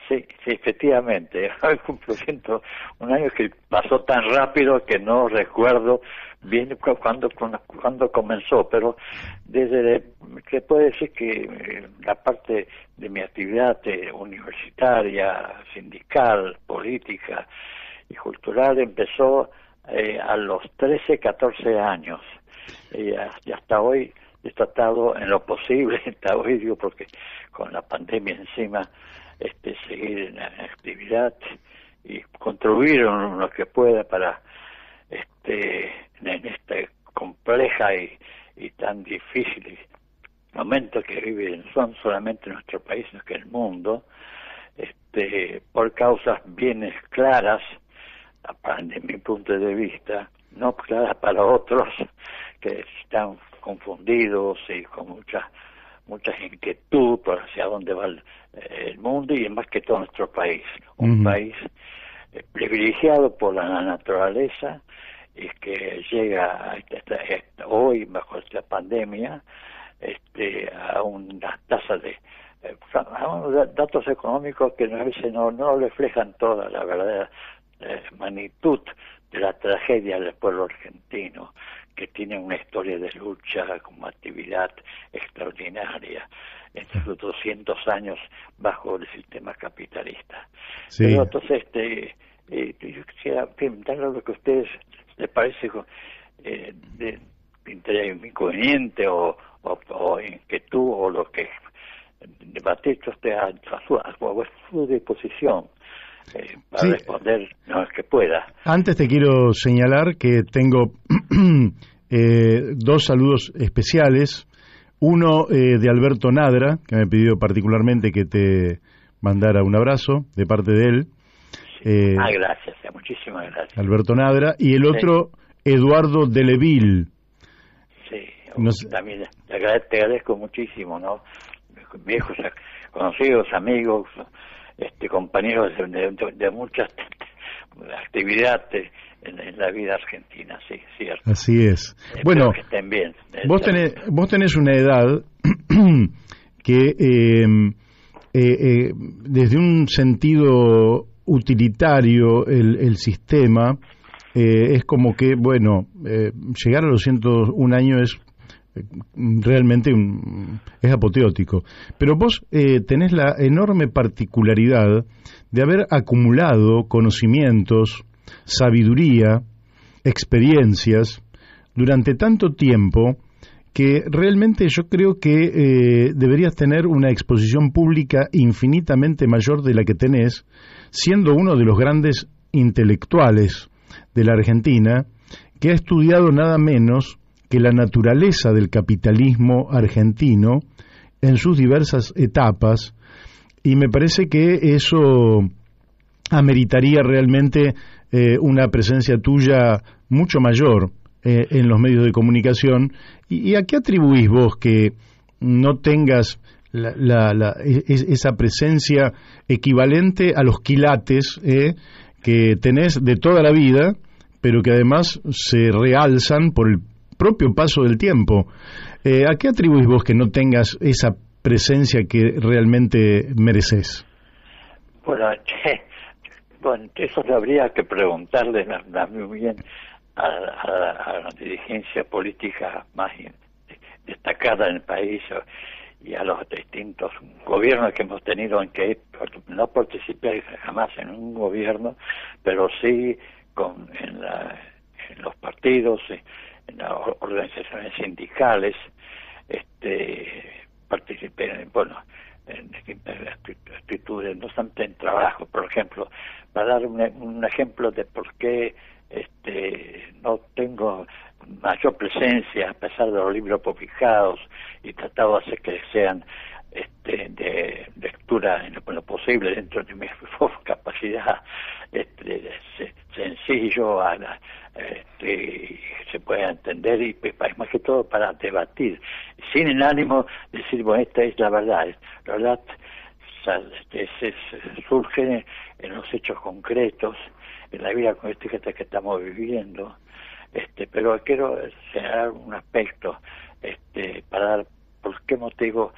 Sí, sí, efectivamente. Hoy cumplo ciento un año que pasó tan rápido que no recuerdo bien cuándo cuando comenzó, pero desde que puedo decir que la parte de mi actividad universitaria, sindical, política y cultural empezó eh, a los trece, catorce años y hasta hoy he tratado en lo posible, hasta hoy digo porque con la pandemia encima, este seguir en la actividad y contribuir en lo que pueda para este en esta compleja y, y tan difícil momento que vive no son solamente nuestro país sino que el mundo, este por causas bien claras desde mi punto de vista, no claras para otros que están confundidos y con mucha mucha inquietud por hacia dónde va el, el mundo y más que todo nuestro país, un uh-huh. país eh, privilegiado por la naturaleza y que llega a esta, esta, esta, hoy bajo esta pandemia este a una tasa de eh, a unos datos económicos que a veces no no reflejan toda la verdadera eh, magnitud de la tragedia del pueblo argentino, que tiene una historia de lucha como actividad extraordinaria en sus doscientos años bajo el sistema capitalista. Sí. Pero entonces, este, eh, yo quisiera preguntarle lo que a ustedes les parece eh, de, de inconveniente o, o, o inquietud o lo que debatir usted a, a, su, a su disposición. Eh, para sí. responder lo que pueda. Antes te quiero señalar que tengo eh, dos saludos especiales. Uno eh, de Alberto Nadra, que me pidió particularmente que te mandara un abrazo de parte de él. Sí. Eh, ah, gracias, muchísimas gracias. Alberto Nadra. Y el otro, sí. Eduardo Deleville. Sí, Nos... también te agradezco, te agradezco muchísimo, ¿no? Viejos conocidos, amigos, este compañeros de, de, de muchas actividades en, en la vida argentina, sí, cierto. Así es. Espero bueno, que estén bien. Vos tenés, vos tenés una edad que eh, eh, eh, desde un sentido utilitario el, el sistema eh, es como que, bueno, eh, llegar a los ciento un años es realmente un, es apoteótico, pero vos eh, tenés la enorme particularidad de haber acumulado conocimientos, sabiduría, experiencias durante tanto tiempo que realmente yo creo que eh, deberías tener una exposición pública infinitamente mayor de la que tenés, siendo uno de los grandes intelectuales de la Argentina, que ha estudiado nada menos que la naturaleza del capitalismo argentino en sus diversas etapas, y me parece que eso ameritaría realmente eh, una presencia tuya mucho mayor eh, en los medios de comunicación. ¿Y, y a qué atribuís vos que no tengas la, la, la, es, esa presencia equivalente a los quilates eh, que tenés de toda la vida, pero que además se realzan por el propio paso del tiempo? Eh, ¿A qué atribuís vos que no tengas esa presencia que realmente mereces? Bueno, che, bueno eso habría que preguntarle muy bien a, a, a la dirigencia política más destacada en el país y a los distintos gobiernos que hemos tenido, en que no participé jamás en un gobierno, pero sí con en, la, en los partidos, en las organizaciones sindicales, este participé, bueno, en, en actitudes, no solamente en trabajo, por ejemplo, para dar un, un ejemplo de por qué este no tengo mayor presencia a pesar de los libros publicados y tratado de hacer que sean este de lectura en lo, en lo posible dentro de mi capacidad, este sencillo a la, este, se puede entender y más que todo para debatir sin el ánimo de decir, bueno, esta es la verdad, la verdad es, es, surge en los hechos concretos, en la vida concreta que estamos viviendo, este pero quiero señalar un aspecto este para dar por qué motivo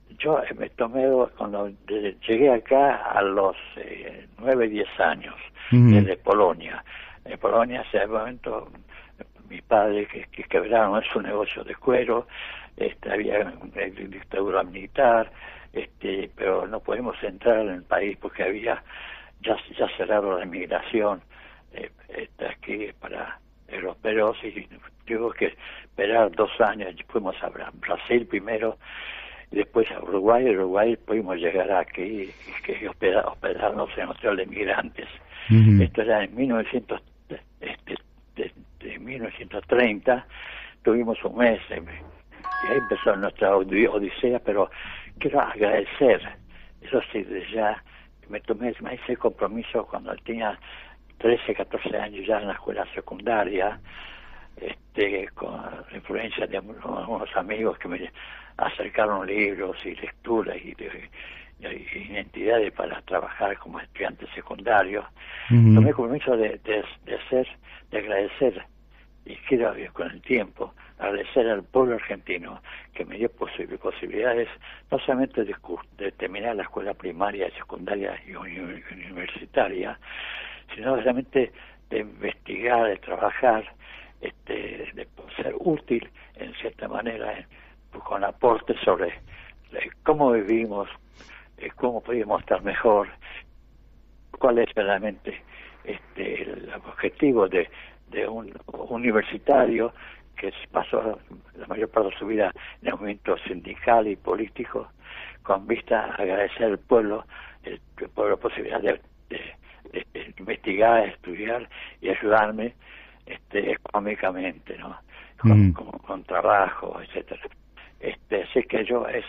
yo me tomé, cuando llegué acá a los eh, nueve, diez años, uh-huh. desde Polonia. En Polonia, hace un momento, mi padre, que, que quebraron su negocio de cuero, este, había una dictadura militar, este, pero no podemos entrar en el país porque había ya, ya cerrado la inmigración eh, este, aquí para europeos, y tuvimos que esperar dos años. Fuimos a Brasil primero, y después a Uruguay. En Uruguay pudimos llegar aquí y que hospedar, hospedarnos en hotel de migrantes. Uh-huh. Esto era en mil novecientos, este, de, de mil novecientos treinta. Tuvimos un mes eh, y ahí empezó nuestra odisea, pero quiero agradecer, eso sí, ya me tomé me hice el compromiso cuando tenía trece, catorce años ya en la escuela secundaria, este, con la influencia de unos amigos que me acercaron libros y lecturas y, de, y entidades para trabajar como estudiante secundario. Uh-huh. Tomé el compromiso de, de, de hacer, de agradecer, y quiero con el tiempo agradecer al pueblo argentino que me dio posibil, posibilidades no solamente de, de terminar la escuela primaria, secundaria y universitaria, sino realmente de investigar, de trabajar, este, de ser útil en cierta manera, eh, con aportes sobre eh, cómo vivimos, eh, cómo podemos estar mejor, cuál es realmente este, el objetivo de, de un universitario que pasó la mayor parte de su vida en el movimiento sindical y político, con vista a agradecer al pueblo el, por la posibilidad de, de De, de investigar, estudiar y ayudarme este, económicamente, ¿no? Con, mm. con, con trabajo, etcétera. Este, así que yo es,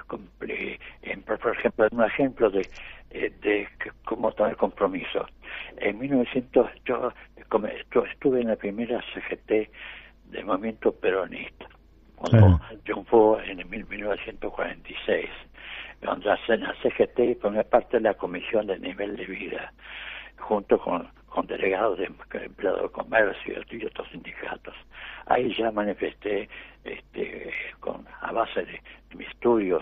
en, por ejemplo, un ejemplo de, de, de cómo tomar compromiso. En mil novecientos yo estuve en la primera C G T del movimiento peronista, cuando sí. triunfó en mil novecientos cuarenta y seis, donde la C G T formó parte de la Comisión de Nivel de Vida, junto con, con delegados de empleados de comercio y otros sindicatos. Ahí ya manifesté, este, con, a base de, de mis estudios,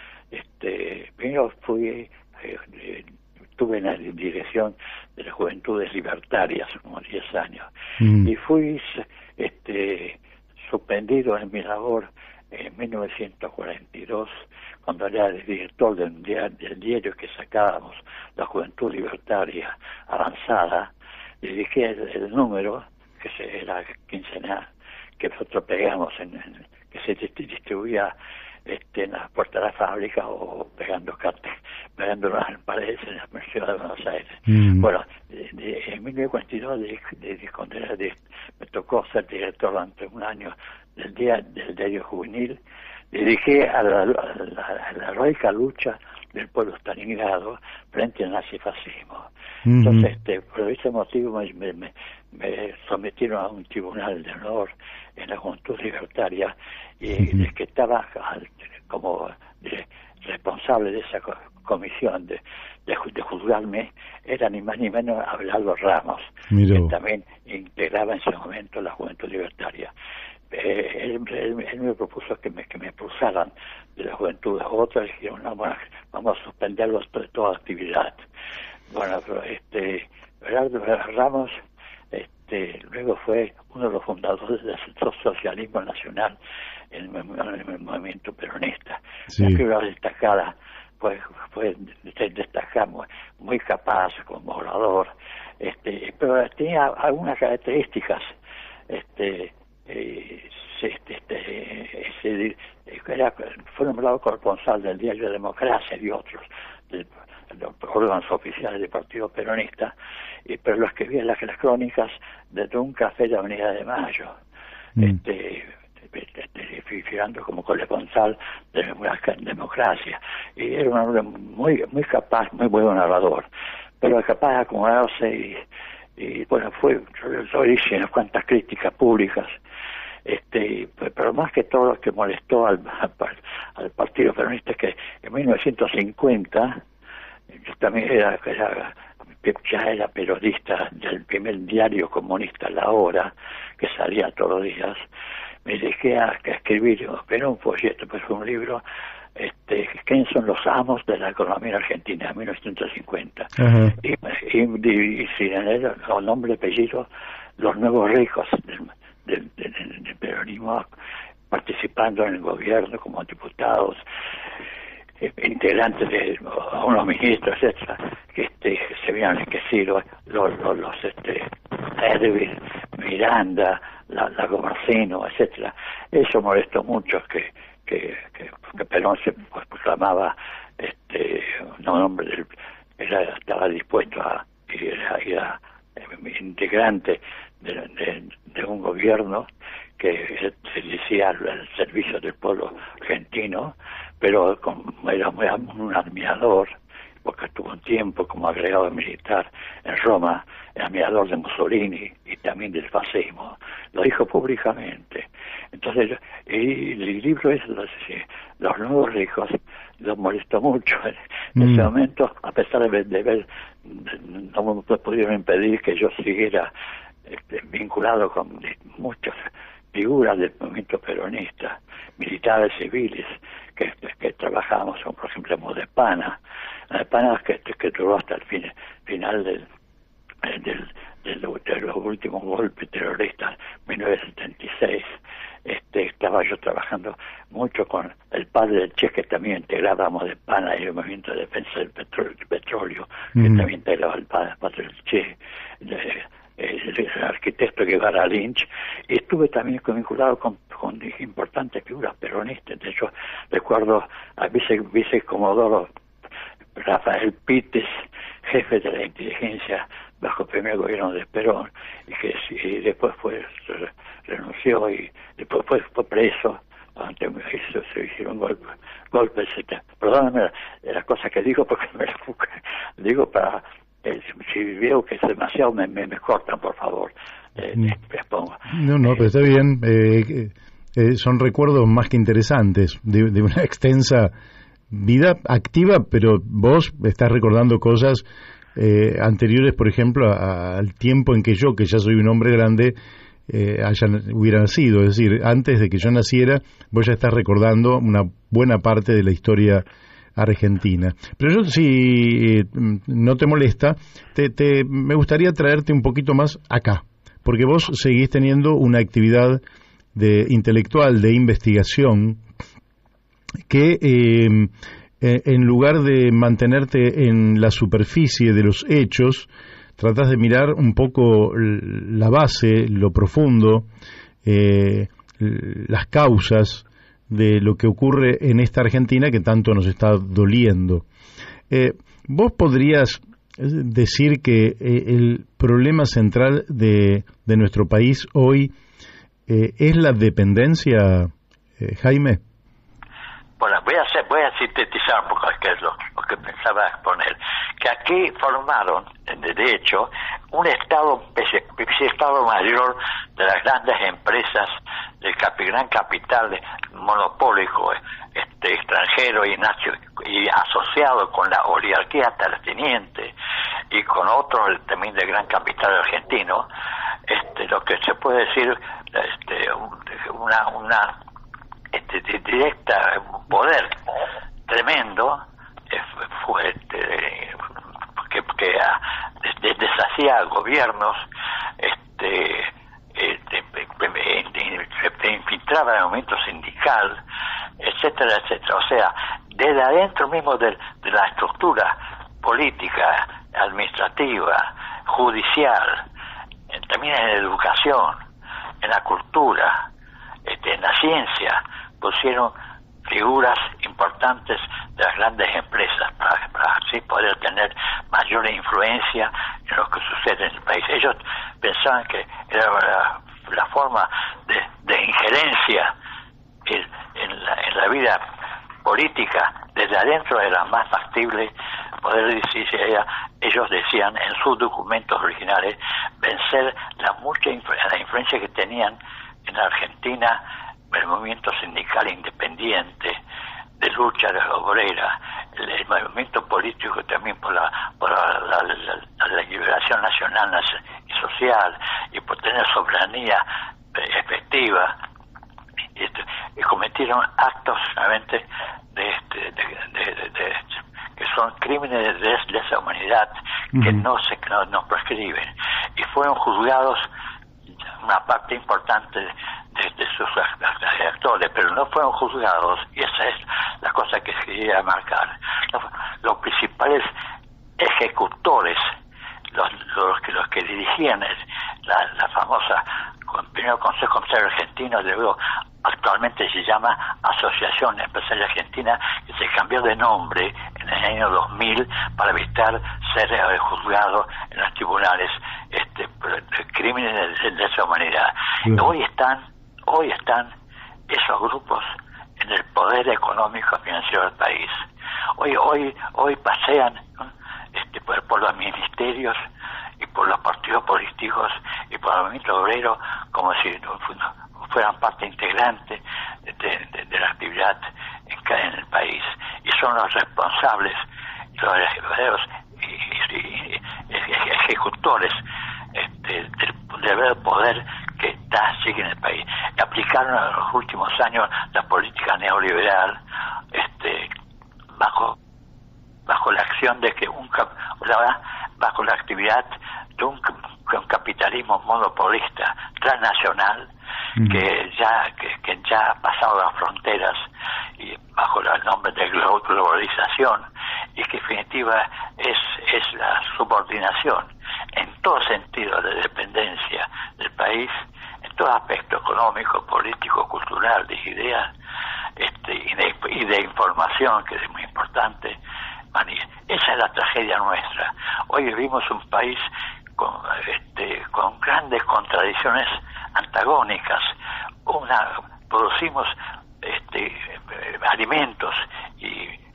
este, primero fui, eh, estuve en la dirección de las Juventudes Libertarias, como diez años, mm. y fui este, suspendido en mi labor en mil novecientos cuarenta y dos, cuando era el director del diario, del diario que sacábamos, la Juventud Libertaria Avanzada, dirigí el, el número, que se, era quincenal, que nosotros pegamos, en, en, que se distribuía este, en las puertas de la fábrica o pegando cartas, pegando las paredes en la ciudad de Buenos Aires. Mm. Bueno, de, de, en mil novecientos cuarenta y dos, de, de, de, cuando era de, me tocó ser director durante un año del día del diario juvenil, dirigí a la, a la, a la heroica lucha del pueblo stalingrado frente al nazifascismo. Mm-hmm. Entonces, este, por ese motivo me, me, me sometieron a un tribunal de honor en la Juventud Libertaria, y mm-hmm. el que estaba al, como de, responsable de esa comisión de, de, de juzgarme era ni más ni menos Abelardo Ramos, Miró. que también integraba en ese momento la Juventud Libertaria. Eh, él, él, él me propuso que me, que me expulsaran de la juventud. Otros dijeron, no, bueno, vamos a suspenderlos de toda actividad. Bueno, pero este, Abelardo Ramos este, luego fue uno de los fundadores del socialismo nacional en el, en el movimiento peronista. Sí. La figura destacada, pues, fue destacamos muy capaz como orador, este, pero tenía algunas características, este, eh, este, este, este, era, fue nombrado corresponsal del diario Democracia y otros, de, de los órganos oficiales del Partido Peronista, y, pero lo escribía las, las crónicas desde un café de Avenida de Mayo, mm. este, figurando como corresponsal de la Democracia, y era un hombre muy muy capaz, muy buen narrador, pero capaz de acomodarse y, y bueno, fue, yo hice unas cuantas críticas públicas, este, pero más que todo lo que molestó al, al, al Partido Peronista es que en mil novecientos cincuenta yo también era, era ya era periodista del primer diario comunista, La Hora, que salía todos los días. Me dediqué a, a escribir, pero un folleto, pues un libro este, ¿quiénes son los amos de la economía argentina en mil novecientos cincuenta? Uh-huh. Y, y, y, y sin el nombre y apellido, los nuevos ricos del, del, del, del peronismo participando en el gobierno como diputados, integrantes de unos ministros, etcétera, que este, se habían enriquecido, los, los, los este, Erwin, Miranda, la, la Gomarcino, etcétera. Eso molestó mucho que que, que, que Perón se pues, proclamaba este un hombre del, era, estaba dispuesto a ir a, ir a, a integrante de, de, de un gobierno que se decía al servicio del pueblo argentino, pero como era un admirador, porque estuvo un tiempo como agregado militar en Roma, admirador de Mussolini y también del fascismo, lo dijo públicamente. Entonces, y el libro es los, los nuevos ricos, lo molestó mucho en mm. ese momento, a pesar de, de ver, no me pudieron impedir que yo siguiera este, vinculado con muchas figuras del movimiento peronista, militares, civiles, que, que trabajábamos, como por ejemplo Modepana, Modepana que, que duró hasta el fin, final del, del, del, de los últimos golpes terroristas, mil novecientos setenta y seis. Este, estaba yo trabajando mucho con el padre del Che, que también integraba Modepana y el movimiento de defensa del petróleo, petróleo mm. que también integraba el padre, el padre del Che, de, el, el arquitecto Guevara Lynch, y estuve también vinculado con, con importantes figuras peronistas. De hecho, recuerdo a vice, vicecomodoro Rafael Pites, jefe de la inteligencia bajo el primer gobierno de Perón, y que y después fue renunció y después fue, fue preso. Ante hizo, se hicieron golpes, golpes, etcétera. Perdóname las cosas que digo porque me las digo para eh, si veo que es demasiado me, me, me cortan, por favor. Eh, mm. les pongo. No, no, pero está bien. Eh, eh, son recuerdos más que interesantes de, de una extensa vida activa, pero vos estás recordando cosas eh, anteriores, por ejemplo, a, al tiempo en que yo, que ya soy un hombre grande, eh, hayan, hubiera nacido. Es decir, antes de que yo naciera, vos ya estás recordando una buena parte de la historia argentina. Pero yo, si eh, no te molesta, te, te, me gustaría traerte un poquito más acá, porque vos seguís teniendo una actividad de intelectual, de investigación, que eh, en lugar de mantenerte en la superficie de los hechos, tratás de mirar un poco la base, lo profundo, eh, las causas de lo que ocurre en esta Argentina que tanto nos está doliendo. Eh, ¿Vos podrías decir que eh, el problema central de, de nuestro país hoy eh, es la dependencia, eh, Jaime? Bueno, voy a hacer, voy a sintetizar un poco qué es lo, lo que pensaba exponer. Que aquí formaron, de hecho, un estado, ese, ese estado mayor de las grandes empresas del capi, gran capital monopólico este, extranjero y, y asociado con la oligarquía terrateniente y con otros también de gran capital argentino, este, lo que se puede decir, este, una, una Este, directa, un poder tremendo eh, fue este, que, que a, des, deshacía gobiernos, este, este, se infiltraba en el movimiento sindical, etcétera, etcétera. O sea, desde adentro mismo de, de la estructura política, administrativa, judicial, eh, también en la educación, en la cultura, este, en la ciencia, pusieron figuras importantes de las grandes empresas para, para así poder tener mayor influencia en lo que sucede en el país. Ellos pensaban que era la, la forma de, de injerencia en, en, la, en la vida política desde adentro era más factible poder decir, ellos decían en sus documentos originales, vencer la mucha la influencia que tenían en la Argentina el movimiento sindical independiente, de lucha obrera, el, el movimiento político también por la por la, la, la, la liberación nacional y social, y por tener soberanía efectiva, y, y cometieron actos realmente de son crímenes de lesa humanidad que uh-huh. no se no, no prescriben, y fueron juzgados una parte importante de, de sus actores, pero no fueron juzgados, y esa es la cosa que quería marcar. Los, los principales ejecutores, los, los, que, los que dirigían el, la, la famosa primero Consejo Empresario Argentino, luego actualmente se llama Asociación Empresaria Argentina, que se cambió de nombre en el año dos mil para evitar ser eh, juzgado en los tribunales este crímenes de lesa humanidad. Sí. Hoy están, hoy están esos grupos en el poder económico y financiero del país. Hoy, hoy, hoy pasean, ¿no? este, por, por los ministerios y por los partidos políticos y por el movimiento obrero como si no, no fueran parte integrante de, de, de la actividad en, en el país, y son los responsables, los verdaderos ejecutores este, del, del poder que está sigue en el país. Aplicaron en los últimos años la política neoliberal este, bajo bajo la acción de que un bajo la actividad de un, un capitalismo monopolista transnacional mm. que ya que, que ya ha pasado las fronteras y bajo el nombre de globalización, y que en definitiva es es la subordinación en todo sentido de dependencia del país, en todo aspecto económico, político, cultural, de ideas este, y, de, y de información, que es muy importante. Esa es la tragedia nuestra. Hoy vivimos un país con, este, con grandes contradicciones antagónicas. Una, producimos este, alimentos y,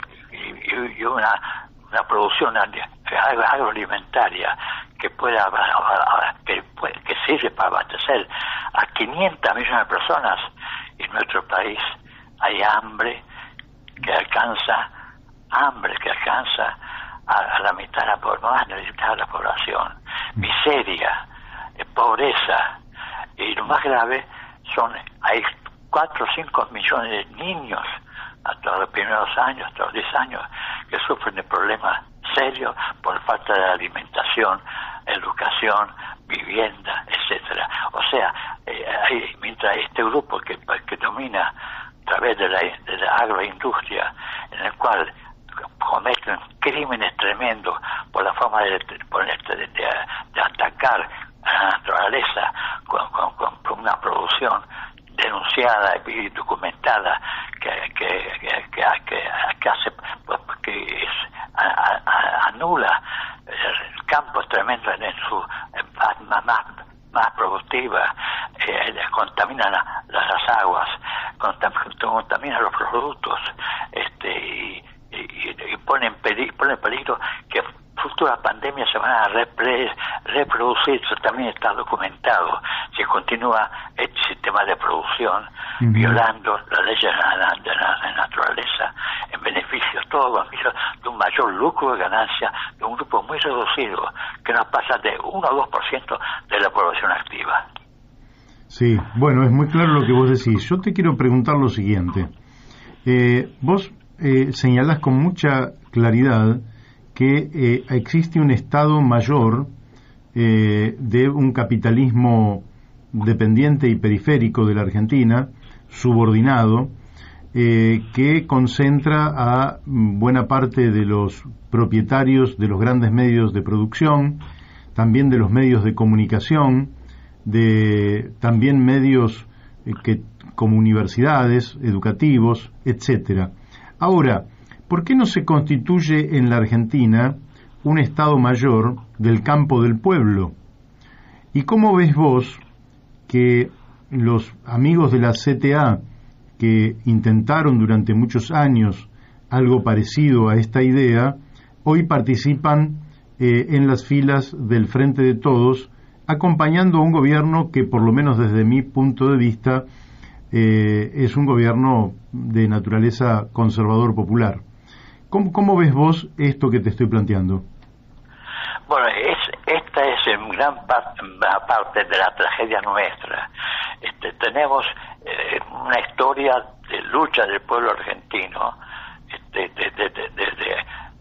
y, y una, una producción agroalimentaria que pueda que, que sirve para abastecer a quinientas millones de personas, y en nuestro país hay hambre que alcanza hambre que alcanza a, a la mitad de la población, a la mitad de la población, miseria, eh, pobreza, y lo más grave son, hay cuatro o cinco millones de niños hasta los primeros años, hasta los diez años, que sufren de problemas serios por falta de alimentación, educación, vivienda, etcétera. O sea, eh, hay, mientras este grupo que, que domina a través de la, de la agroindustria, en el cual cometen crímenes tremendos por la forma de, por este, de, de, de atacar a la naturaleza con, con, con una producción denunciada y documentada que que que, que, que, que hace que es, a, a, anula el campo tremendo en su en más, más más productiva, eh, contamina la, las aguas, contamina los productos, este y Y, y pone en peligro, pone en peligro que futuras pandemias se van a repre, reproducir. Eso también está documentado. Si continúa este sistema de producción uh-huh. violando las leyes de la, de la, de la naturaleza en beneficio, todo beneficio de un mayor lucro de ganancia de un grupo muy reducido que no pasa de uno o dos por ciento de la población activa. Sí, bueno, es muy claro lo que vos decís. Yo te quiero preguntar lo siguiente. Eh, vos Eh, señalás con mucha claridad que eh, existe un Estado mayor eh, de un capitalismo dependiente y periférico de la Argentina, subordinado, eh, que concentra a buena parte de los propietarios de los grandes medios de producción, también de los medios de comunicación, de también medios eh, que como universidades, educativos, etcétera. Ahora, ¿por qué no se constituye en la Argentina un Estado Mayor del campo del pueblo? ¿Y cómo ves vos que los amigos de la C T A, que intentaron durante muchos años algo parecido a esta idea, hoy participan eh, en las filas del Frente de Todos, acompañando a un gobierno que, por lo menos desde mi punto de vista, Eh, es un gobierno de naturaleza conservador popular? ¿Cómo, cómo ves vos esto que te estoy planteando? Bueno, es, esta es en gran parte, parte de la tragedia nuestra. Este, tenemos eh, una historia de lucha del pueblo argentino este, desde de, de, de, de, de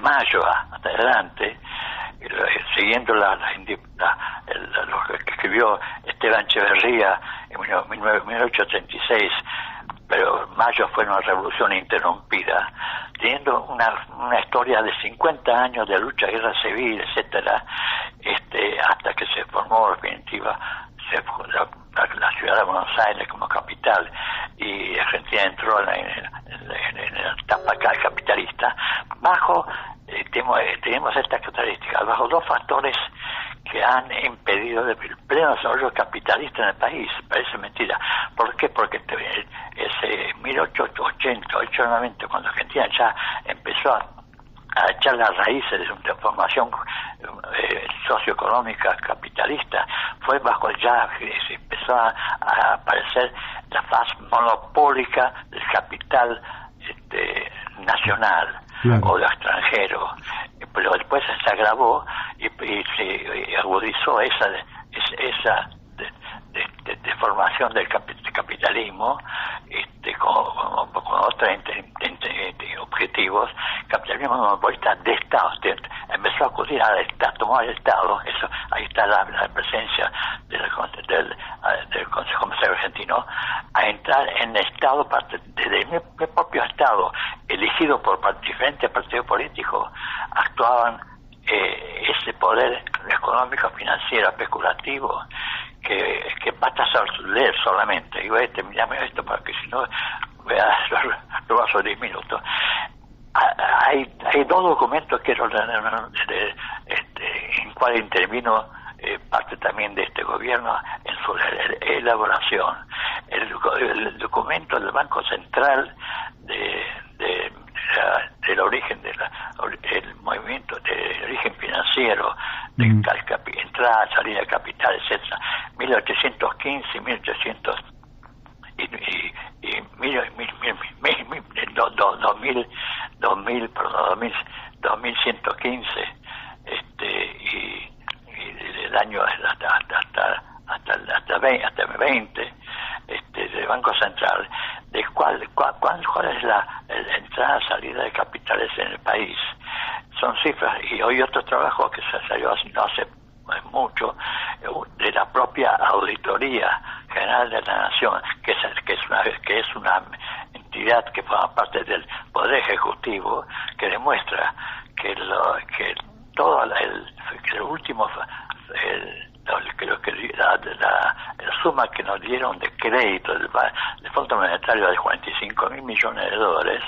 mayo hasta adelante, siguiendo la, la, la, la, lo que escribió Esteban Echeverría en mil novecientos treinta y seis, pero mayo fue una revolución interrumpida, teniendo una, una historia de cincuenta años de lucha, guerra civil, etcétera, este, hasta que se formó en definitiva se, la, la, la ciudad de Buenos Aires como capital, y Argentina entró en la, en, en, en la etapa capitalista, bajo, eh, tenemos, eh, tenemos estas características, bajo dos factores que han impedido el pleno desarrollo capitalista en el país. Parece mentira. ¿Por qué? Porque ese mil ochocientos ochenta, ochenta y nueve, cuando Argentina ya empezó a, a echar las raíces de una formación eh, socioeconómica capitalista, fue bajo ya se empezó a, a aparecer la faz monopólica del capital este, nacional, claro, o de extranjero, pero después se agravó y, y se agudizó esa esa de, de, de, de formación del capitalismo este, con, con, con otros objetivos. Capitalismo monopolista de Estado, de, empezó a acudir al Estado, tomó al Estado, eso, ahí está la, la presencia del, del, del Consejo Comercial Argentino, a entrar en el Estado, desde el, el propio Estado, elegido por diferentes partidos políticos, actuaban eh, ese poder económico, financiero, especulativo, que, que basta leer solamente. Y voy a terminarme esto porque si no voy a lo vas a diez minutos. Hay, hay dos documentos que este, en cual intervino eh, parte también de este gobierno en su elaboración. El, el documento del Banco Central de, de, la, del origen del el movimiento de origen financiero, de mm. entrada, salida de capital, etcétera, mil ochocientos quince, mil ochocientos y, y, y mil, mil, mil, mil, mil, do, do, dos mil, dos mil, perdón, dos mil, dos mil ciento quince, este, y, y el año hasta hasta hasta hasta, hasta, veinte, hasta veinte, este, del Banco Central, de cuál cuál, cuál es la, la entrada salida de capitales en el país. Son cifras, y hoy otro trabajo que se salió no hace mucho, de la propia Auditoría General de la Nación, que es, que es una que es una entidad que forma parte del Poder Ejecutivo, que demuestra que lo que todo el, el último el, creo que la, la, la suma que nos dieron de crédito del, del Fondo Monetario de cuarenta y cinco mil millones de dólares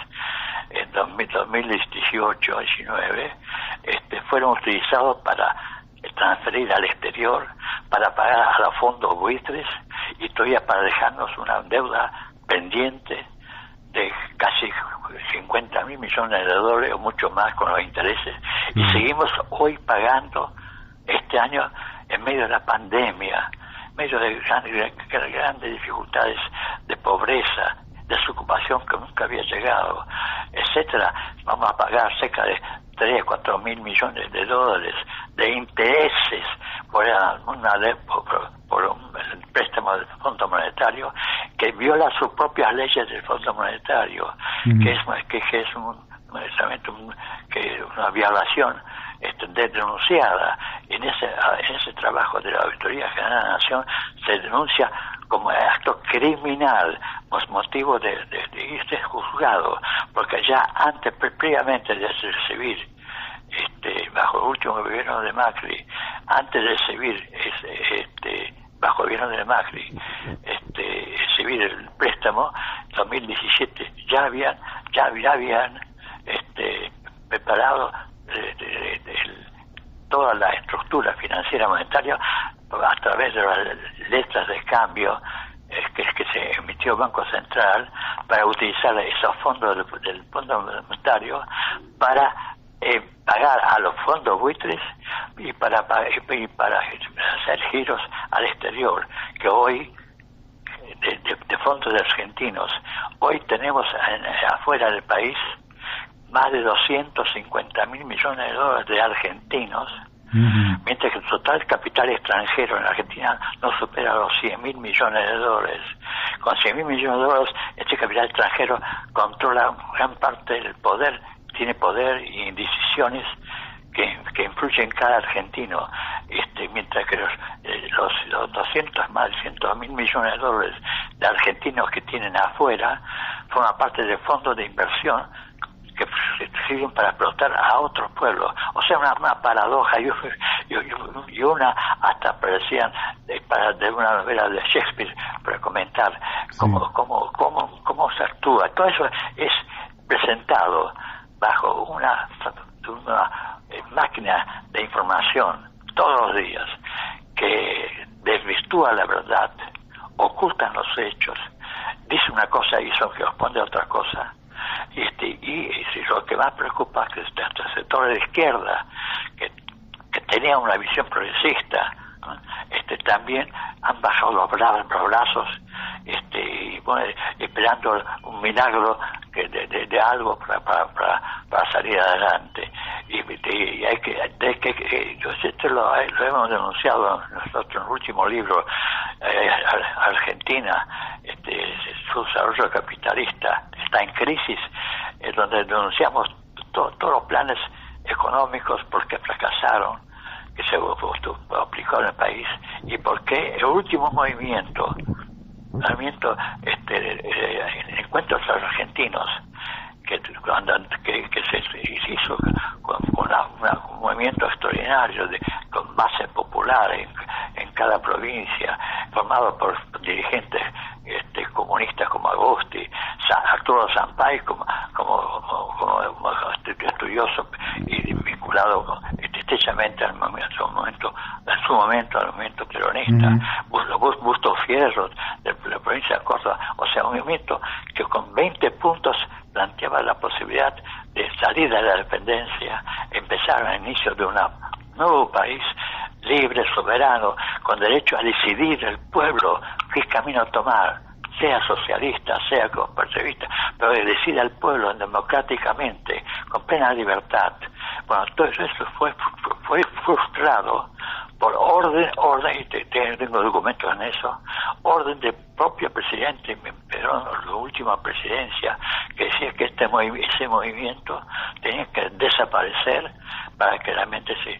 en dos mil dieciocho diecinueve este, fueron utilizados para transferir al exterior, para pagar a los fondos buitres y todavía para dejarnos una deuda pendiente de casi cincuenta mil millones de dólares o mucho más con los intereses, y seguimos hoy pagando este año en medio de la pandemia, en medio de grandes, grandes dificultades de pobreza, desocupación que nunca había llegado, etcétera. Vamos a pagar cerca de tres, cuatro mil millones de dólares de intereses por una ley, por, por un préstamo del Fondo Monetario que viola sus propias leyes del Fondo Monetario, mm. que es que, que es un, un que una violación este, denunciada. En ese en ese trabajo de la Auditoría General de la Nación se denuncia como acto criminal, por motivo de, de, de irse juzgado, porque ya antes, previamente de recibir, este, bajo el último gobierno de Macri, antes de recibir, este, este, bajo el gobierno de Macri, este, recibir el préstamo, en dos mil diecisiete ya habían, ya, ya habían, este, preparado de, de, de, de, toda la estructura financiera monetaria a través de las letras de cambio eh, que, que se emitió Banco Central para utilizar esos fondos del, del Fondo Monetario para eh, pagar a los fondos buitres y para, y para hacer giros al exterior, que hoy de, de, de fondos de argentinos hoy tenemos en, afuera del país más de doscientos cincuenta mil millones de dólares de argentinos, uh-huh. mientras que el total capital extranjero en Argentina no supera los cien mil millones de dólares. Con cien mil millones de dólares, este capital extranjero controla gran parte del poder tiene poder y indecisiones que, que influyen en cada argentino, este, mientras que los, eh, los, los doscientos más de cientos mil millones de dólares de argentinos que tienen afuera forman parte del fondo de inversión que sirven para explotar a otros pueblos. O sea, una, una paradoja y, y, y una hasta parecían de, para, de una novela de Shakespeare para comentar cómo, sí. cómo, cómo, cómo se actúa. Todo eso es presentado bajo una, una eh, máquina de información todos los días que desvirtúa la verdad, ocultan los hechos, dice una cosa y eso que responde a otra cosa. Este, y, y lo que más preocupa es que hasta el sector de la izquierda, que, que tenía una visión progresista, ¿no? este, también han bajado los, bra- los brazos este, y, bueno, esperando un milagro que de, de, de algo para, para, para, para salir adelante. Y, y hay que, hay que yo esto lo, lo hemos denunciado nosotros en el último libro, eh, Argentina, este, su desarrollo capitalista está en crisis, es donde denunciamos to, todos los planes económicos porque fracasaron, que se aplicó en el país, y porque el último movimiento, movimiento este, eh, encuentros argentinos, que, cuando, que, que se hizo con, con una, una, un movimiento extraordinario de, con base popular en, en cada provincia, formado por dirigentes este, comunistas como Agosti, San, Arturo Sampay como, como, como, como, como estudioso y vinculado con, estrechamente al momento, al momento, en su momento al movimiento peronista, mm-hmm. Busto Fierro de la provincia de Córdoba, o sea, un movimiento que con veinte puntos planteaba la posibilidad de salir de la dependencia, empezar el inicio de un nuevo país libre, soberano, con derecho a decidir el pueblo qué camino tomar, sea socialista, sea cooperativista, pero que decida el pueblo democráticamente, con plena libertad. Bueno, todo eso fue, fue frustrado por orden, orden, y te, te, tengo documentos en eso, orden del propio presidente Perón, la última presidencia, que decía que este movi- ese movimiento tenía que desaparecer para que realmente se,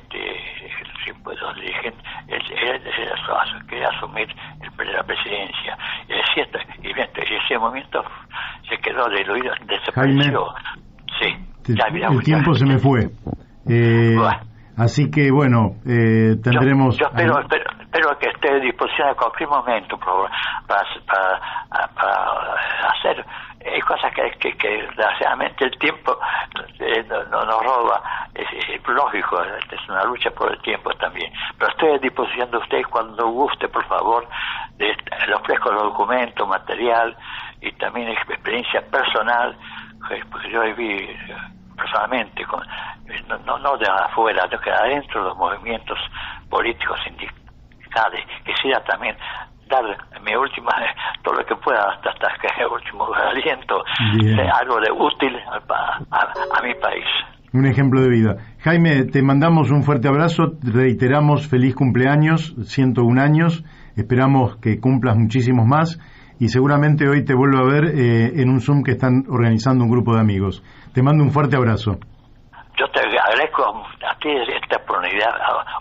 este, si los dirigentes, él, él, él quería asumir el, la presidencia. Y, es cierto, y, y ese movimiento se quedó diluido, desapareció. Jaime, sí, ya, el, el tiempo se me fue. Eh, bueno. Así que, bueno, eh, tendremos... Yo, yo espero, espero, espero que esté a disposición en cualquier momento para, para, para, para hacer hay cosas que, que, que desgraciadamente el tiempo eh, no, no nos roba. Es, es lógico, es una lucha por el tiempo también. Pero estoy a disposición de ustedes cuando guste, por favor. Les ofrezco los documentos, material y también experiencia personal, porque yo viví personalmente, con, no, no, no de afuera, sino que adentro de los movimientos políticos sindicales. Quisiera también dar mi última, todo lo que pueda hasta, hasta que el último aliento, sea algo de útil a, a, a mi país. Un ejemplo de vida. Jaime, te mandamos un fuerte abrazo, reiteramos feliz cumpleaños, ciento un años, esperamos que cumplas muchísimos más y seguramente hoy te vuelvo a ver eh, en un Zoom que están organizando un grupo de amigos. Te mando un fuerte abrazo. Yo te agradezco a ti esta oportunidad,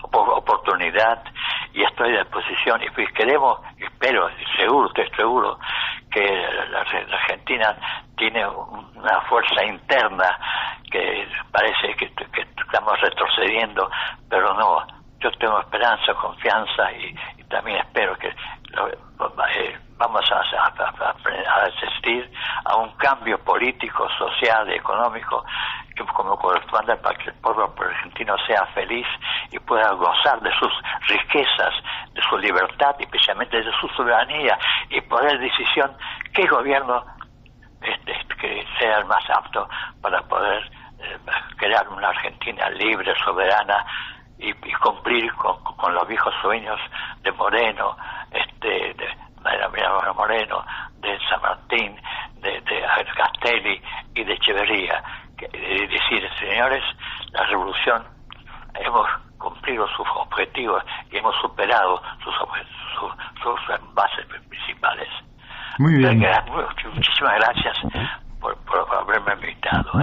oportunidad y estoy a disposición y pues queremos, espero, seguro, estoy seguro que la, la Argentina tiene una fuerza interna que parece que, que estamos retrocediendo, pero no, yo tengo esperanza, confianza y, y también espero que lo, eh, vamos a, a, a, a asistir a un cambio político, social y económico que como corresponde para que el pueblo argentino sea feliz y pueda gozar de sus riquezas, de su libertad y especialmente de su soberanía y poder decisión qué gobierno este, que sea el más apto para poder eh, crear una Argentina libre, soberana y, y cumplir con, con los viejos sueños de Moreno, este, de Mariano Moreno, de San Martín, de, de Castelli y de Echeverría. Que, de decir, señores, la revolución, hemos cumplido sus objetivos y hemos superado sus, sus, sus bases principales. Muy bien. Muchísimas gracias por, por haberme invitado. ¿eh?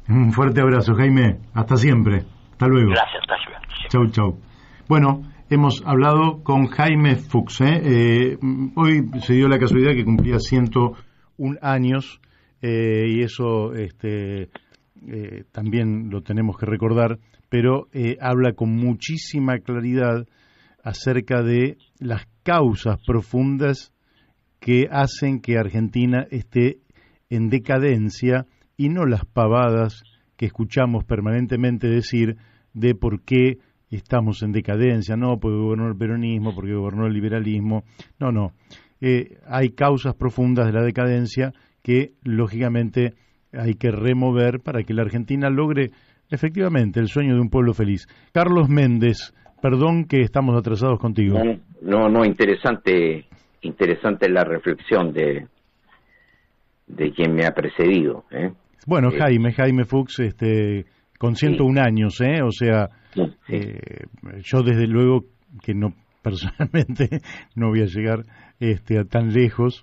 Un fuerte abrazo, Jaime. Hasta siempre. Hasta luego. Gracias, hasta luego. Chau, chau. Bueno, hemos hablado con Jaime Fuchs. ¿eh? Eh, hoy se dio la casualidad que cumplía ciento un años eh, y eso este, eh, también lo tenemos que recordar, pero eh, habla con muchísima claridad acerca de las causas profundas que hacen que Argentina esté en decadencia y no las pavadas que escuchamos permanentemente decir de por qué estamos en decadencia, no porque gobernó el peronismo, porque gobernó el liberalismo, no, no. Eh, hay causas profundas de la decadencia que lógicamente hay que remover para que la Argentina logre efectivamente el sueño de un pueblo feliz. Carlos Méndez, perdón que estamos atrasados contigo. No, no, no interesante, interesante la reflexión de de quien me ha precedido. ¿eh? Bueno, eh, Jaime, Jaime Fuchs, este, con ciento un sí. años, ¿eh? O sea, sí, sí. Eh, yo desde luego que no personalmente no voy a llegar este, a tan lejos.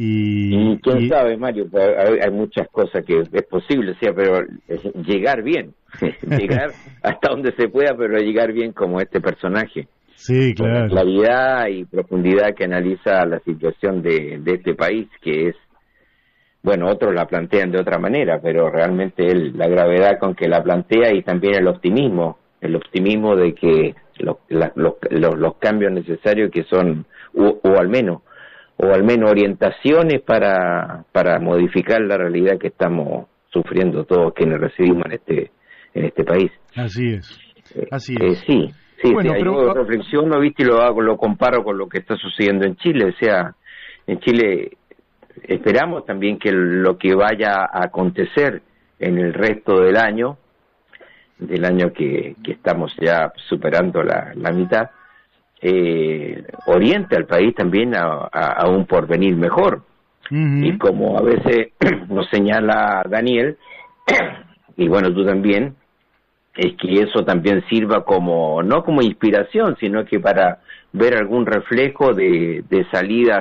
Y, y quién y... sabe, Mario, hay, hay muchas cosas que es posible, sea, pero llegar bien, llegar hasta donde se pueda, pero llegar bien como este personaje. Sí, claro. Con la claridad y profundidad que analiza la situación de, de este país, que es, bueno, otros la plantean de otra manera, pero realmente él, la gravedad con que la plantea y también el optimismo, el optimismo de que los, la, los, los, los cambios necesarios que son, o, o al menos, o al menos orientaciones para, para modificar la realidad que estamos sufriendo todos quienes residimos en este, en este país. Así es, así eh, es. Eh, sí, sí, bueno, sí, pero... yo reflexiono, viste, y lo hago, lo comparo con lo que está sucediendo en Chile, o sea, en Chile esperamos también que lo que vaya a acontecer en el resto del año, del año que, que estamos ya superando la, la mitad, eh, oriente al país también a, a, a un porvenir mejor. Uh-huh. Y como a veces nos señala Daniel, y bueno, tú también, es que eso también sirva como, no como inspiración, sino que para ver algún reflejo de, de salidas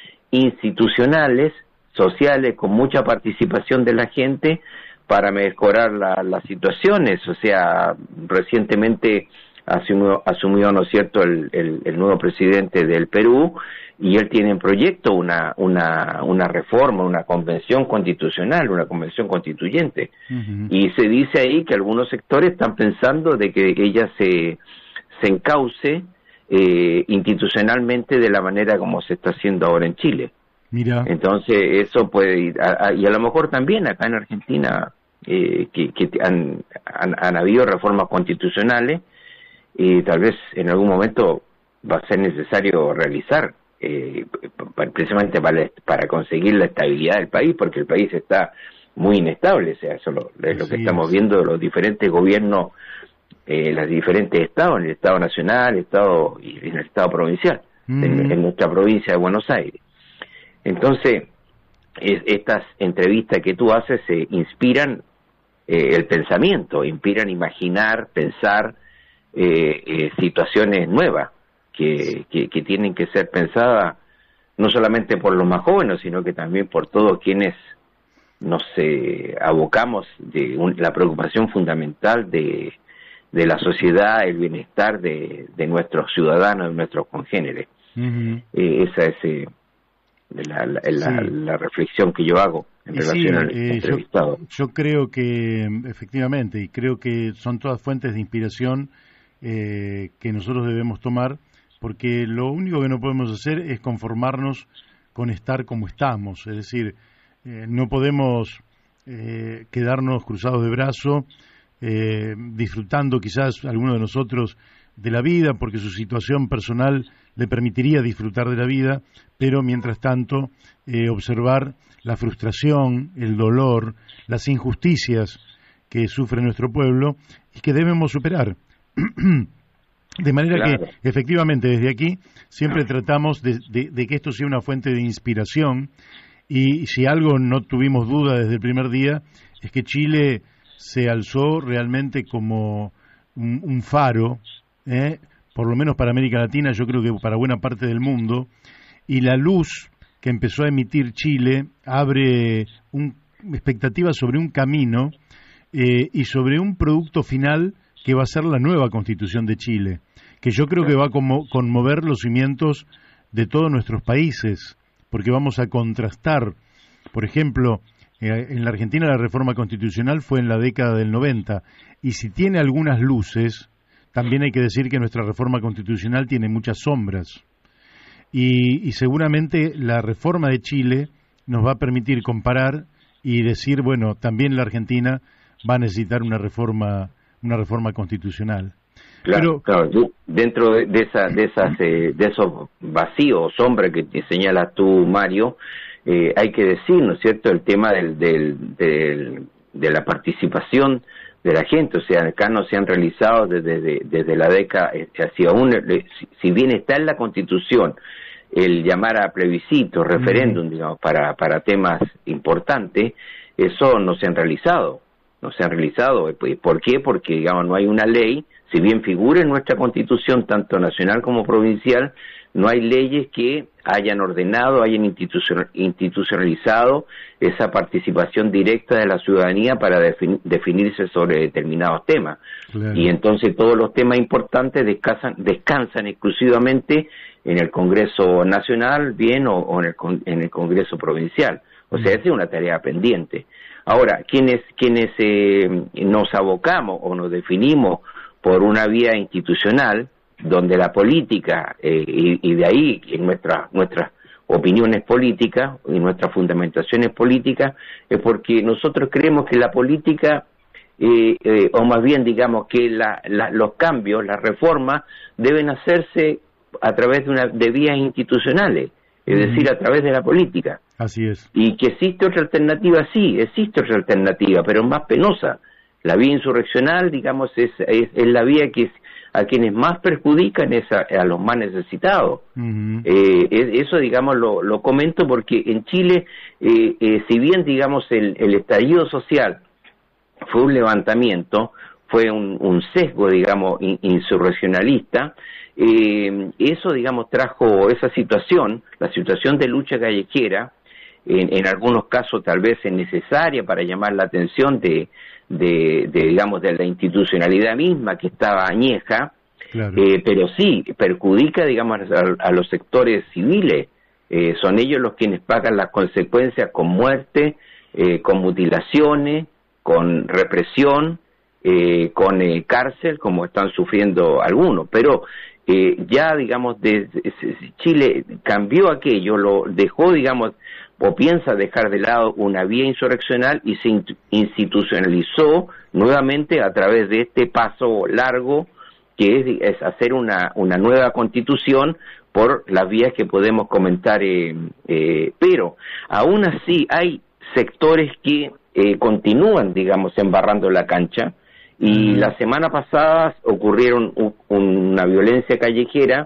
institucionales, sociales, con mucha participación de la gente para mejorar la, las situaciones. O sea, recientemente asumió, asumió ¿no es cierto?, el, el, el nuevo presidente del Perú, y él tiene en proyecto una, una, una reforma, una convención constitucional, una convención constituyente. Uh-huh. Y se dice ahí que algunos sectores están pensando de que ella se, se encauce Eh, institucionalmente de la manera como se está haciendo ahora en Chile. Mira. Entonces eso puede ir, a, a, y a lo mejor también acá en Argentina eh, que, que han, han, han habido reformas constitucionales y tal vez en algún momento va a ser necesario realizar eh, precisamente para, para conseguir la estabilidad del país, porque el país está muy inestable. O sea, eso lo, es lo que sí, estamos viendo de los diferentes gobiernos, Eh, los diferentes estados, en el estado nacional, el estado y en el estado provincial, mm. en, en nuestra provincia de Buenos Aires. Entonces, es, estas entrevistas que tú haces eh, inspiran eh, el pensamiento, inspiran imaginar, pensar eh, eh, situaciones nuevas que, que, que tienen que ser pensadas no solamente por los más jóvenes, sino que también por todos quienes nos eh, abocamos de un, la preocupación fundamental de de la sociedad, el bienestar de, de nuestros ciudadanos, de nuestros congéneres. Uh-huh. Eh, esa es eh, la, la, la, sí. la reflexión que yo hago en y relación sí, al eh, entrevistado. Yo, yo creo que, efectivamente, y creo que son todas fuentes de inspiración eh, que nosotros debemos tomar, porque lo único que no podemos hacer es conformarnos con estar como estamos, es decir, eh, no podemos eh, quedarnos cruzados de brazo, Eh, disfrutando quizás alguno de nosotros de la vida porque su situación personal le permitiría disfrutar de la vida, pero mientras tanto eh, observar la frustración, el dolor, las injusticias que sufre nuestro pueblo y que debemos superar. De manera claro. que efectivamente desde aquí siempre tratamos de, de, de que esto sea una fuente de inspiración, y si algo no tuvimos duda desde el primer día es que Chile se alzó realmente como un, un faro, ¿eh? por lo menos para América Latina, yo creo que para buena parte del mundo, y la luz que empezó a emitir Chile abre una expectativa sobre un camino eh, y sobre un producto final que va a ser la nueva Constitución de Chile, que yo creo que va a como, conmover los cimientos de todos nuestros países, porque vamos a contrastar, por ejemplo, eh, en la Argentina la reforma constitucional fue en la década del noventa, y si tiene algunas luces, también hay que decir que nuestra reforma constitucional tiene muchas sombras, y, y seguramente la reforma de Chile nos va a permitir comparar y decir, bueno, también la Argentina va a necesitar una reforma una reforma constitucional. Claro, Pero, claro. Dentro de, de, esa, de, esas, eh, de esos vacíos, sombras que te señalas tú, Mario, eh, hay que decir, ¿no es cierto?, el tema del, del, del, de la participación de la gente. O sea, acá no se han realizado desde, desde, desde la década, hacia un, si bien está en la Constitución el llamar a plebiscito, referéndum, mm. digamos, para, para temas importantes, eso no se han realizado. No se han realizado. ¿Por qué? Porque, digamos, no hay una ley, si bien figura en nuestra Constitución, tanto nacional como provincial, no hay leyes que hayan ordenado, hayan institucionalizado esa participación directa de la ciudadanía para defin- definirse sobre determinados temas. Claro. Y entonces todos los temas importantes descansan, descansan exclusivamente en el Congreso Nacional, bien, o, o en, el, en el Congreso Provincial. O sea, esa es una tarea pendiente. Ahora, quienes, quienes eh, nos abocamos o nos definimos por una vía institucional, donde la política, eh, y, y de ahí en nuestra, nuestras opiniones políticas y nuestras fundamentaciones políticas, es porque nosotros creemos que la política, eh, eh, o más bien digamos que la, la, los cambios, las reformas, deben hacerse a través de, una, de vías institucionales, es uh-huh. decir, a través de la política. Así es. Y que existe otra alternativa, sí, existe otra alternativa, pero más penosa. La vía insurreccional, digamos, es, es, es la vía que es, a quienes más perjudican es a, a los más necesitados. Uh-huh. Eh, eso, digamos, lo, lo comento porque en Chile, eh, eh, si bien, digamos, el, el estallido social fue un levantamiento, fue un, un sesgo, digamos, in, insurreccionalista, eh, eso, digamos, trajo esa situación, la situación de lucha callejera, en, en algunos casos tal vez es necesaria para llamar la atención de, de, de digamos, de la institucionalidad misma que estaba añeja, claro. eh, pero sí, perjudica, digamos, a, a los sectores civiles, eh, son ellos los quienes pagan las consecuencias con muerte, eh, con mutilaciones, con represión, eh, con eh, cárcel, como están sufriendo algunos, pero eh, ya, digamos, de, de, Chile cambió aquello, lo dejó, digamos, o piensa dejar de lado una vía insurreccional y se institucionalizó nuevamente a través de este paso largo que es, es hacer una, una nueva constitución por las vías que podemos comentar, eh, eh, pero aún así hay sectores que eh, continúan, digamos, embarrando la cancha, y la semana pasada ocurrieron un, una violencia callejera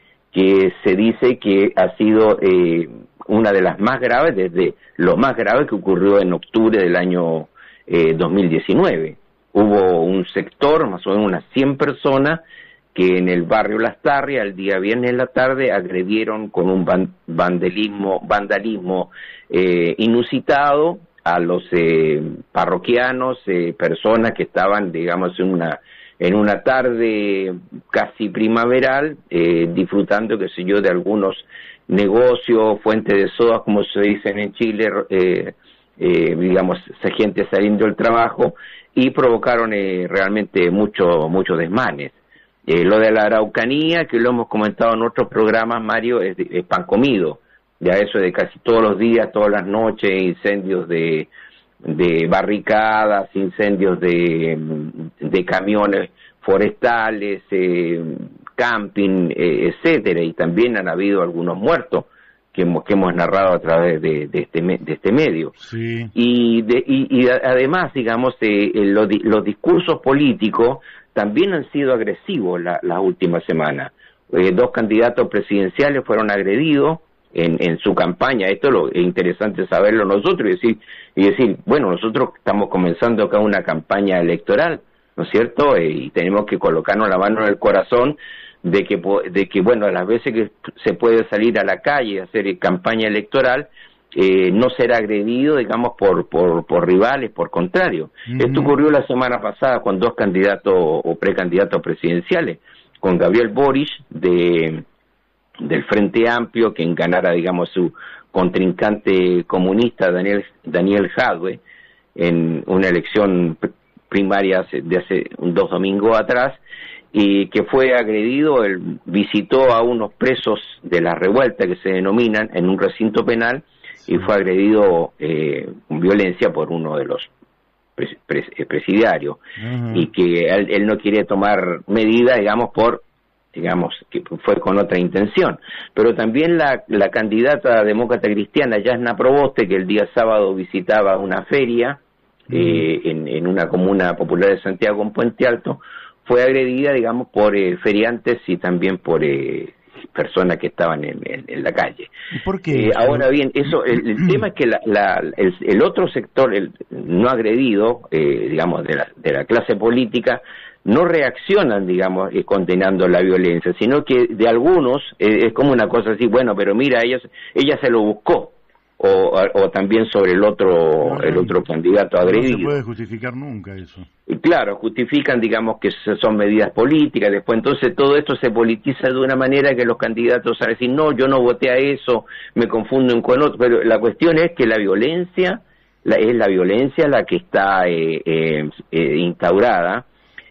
que se dice que ha sido eh, una de las más graves, desde lo más grave que ocurrió en octubre del año eh, dos mil diecinueve. Hubo un sector, más o menos unas cien personas, que en el barrio Lastarria, el día viernes en la tarde, agredieron con un vandalismo, vandalismo eh, inusitado a los eh, parroquianos, eh, personas que estaban, digamos, en una en una tarde casi primaveral, eh, disfrutando, qué sé yo, de algunos negocios, fuentes de sodas, como se dicen en Chile, eh, eh, digamos, esa gente saliendo del trabajo, y provocaron eh, realmente mucho mucho desmanes. Eh, lo de la Araucanía, que lo hemos comentado en otros programas, Mario, es, es pan comido. Ya eso de casi todos los días, todas las noches, incendios de, de barricadas, incendios de, de camiones forestales, eh, camping, eh, etcétera, y también han habido algunos muertos que hemos, que hemos narrado a través de, de, este, de este medio. Sí. Y, de, y, y además, digamos, eh, los, los discursos políticos también han sido agresivos la, las últimas semanas. Eh, dos candidatos presidenciales fueron agredidos en, en su campaña. Esto lo, es interesante saberlo nosotros y decir, y decir, bueno, nosotros estamos comenzando acá una campaña electoral, ¿no es cierto? Eh, y tenemos que colocarnos la mano en el corazón de que, de que, bueno, a las veces que se puede salir a la calle y hacer campaña electoral, eh, no ser agredido, digamos, por, por, por rivales, por contrario. Uh-huh. Esto ocurrió la semana pasada con dos candidatos o precandidatos presidenciales, con Gabriel Boric de del Frente Amplio, quien ganara, digamos, su contrincante comunista Daniel Daniel Jadwe en una elección primaria de hace dos domingos atrás, y que fue agredido. Él visitó a unos presos de la revuelta que se denominan en un recinto penal y fue agredido eh, con violencia por uno de los pres, pres, presidiarios, uh-huh. y que él, él no quiere tomar medidas, digamos, por digamos, que fue con otra intención. Pero también la, la candidata demócrata cristiana, Yasna Proboste, que el día sábado visitaba una feria uh-huh. eh, en, en una comuna popular de Santiago, en Puente Alto, fue agredida, digamos, por eh, feriantes y también por eh, personas que estaban en, en, en la calle. ¿Por qué? Eh, ahora bien, eso, el, el tema es que la, la, el, el otro sector, el no agredido, eh, digamos, de la, de la clase política, no reaccionan, digamos, eh, condenando la violencia, sino que de algunos eh, es como una cosa así, bueno, pero mira, ella, ella se lo buscó, o, o también sobre el otro, no, el otro candidato agredido. No se puede justificar nunca eso. Y claro, justifican, digamos, que son medidas políticas, después entonces todo esto se politiza de una manera que los candidatos van a decir, no, yo no voté a eso, me confunden con otro, pero la cuestión es que la violencia, la, es la violencia la que está eh, eh, eh, instaurada.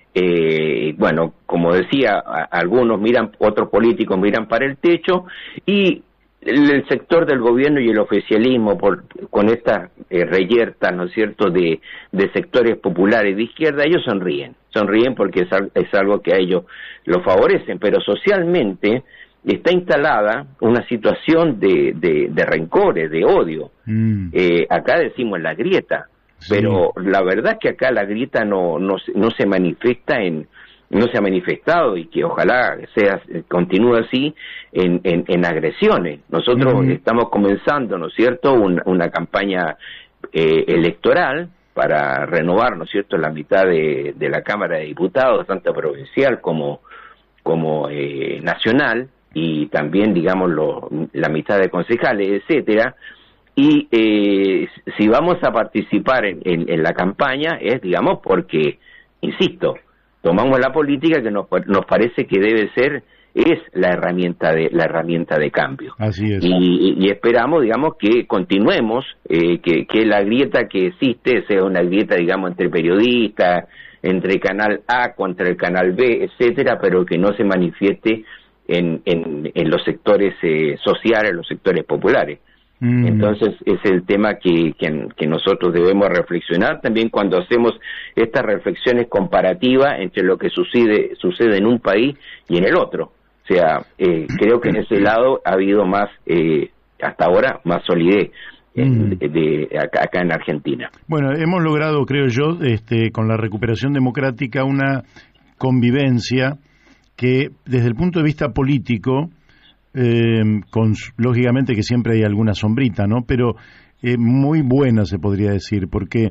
Eh, bueno, como decía, a, algunos miran, otros políticos miran para el techo, y el, el sector del gobierno y el oficialismo, por, con estas eh, reyertas, ¿no es cierto?, de, de sectores populares de izquierda, ellos sonríen, sonríen porque es, es algo que a ellos lo favorecen, pero socialmente está instalada una situación de, de, de rencores, de odio. Mm. Eh, acá decimos la grieta. Pero sí, la verdad es que acá la grieta no no, no se manifiesta en no se ha manifestado, y que ojalá sea continúe así en, en, en agresiones. Nosotros uh-huh. estamos comenzando, ¿no es cierto?, una, una campaña eh, electoral para renovar, ¿no es cierto?, la mitad de, de la Cámara de Diputados, tanto provincial como como eh, nacional, y también, digamos, lo, la mitad de concejales, etcétera. Y eh, si vamos a participar en, en, en la campaña es, digamos, porque, insisto, tomamos la política que nos, nos parece que debe ser, es la herramienta de la herramienta de cambio. Así es. Y, y esperamos, digamos, que continuemos, eh, que, que la grieta que existe sea una grieta, digamos, entre periodistas, entre Canal A contra el Canal B, etcétera, pero que no se manifieste en, en, en los sectores eh, sociales, los sectores populares. Entonces es el tema que, que, que nosotros debemos reflexionar también cuando hacemos estas reflexiones comparativas entre lo que sucede sucede en un país y en el otro. O sea, eh, creo que en ese lado ha habido más, eh, hasta ahora, más solidez en, de, de, acá, acá en Argentina. Bueno, hemos logrado, creo yo, este, con la recuperación democrática, una convivencia que desde el punto de vista político, Eh, con lógicamente que siempre hay alguna sombrita, ¿no? Pero eh, muy buena, se podría decir, porque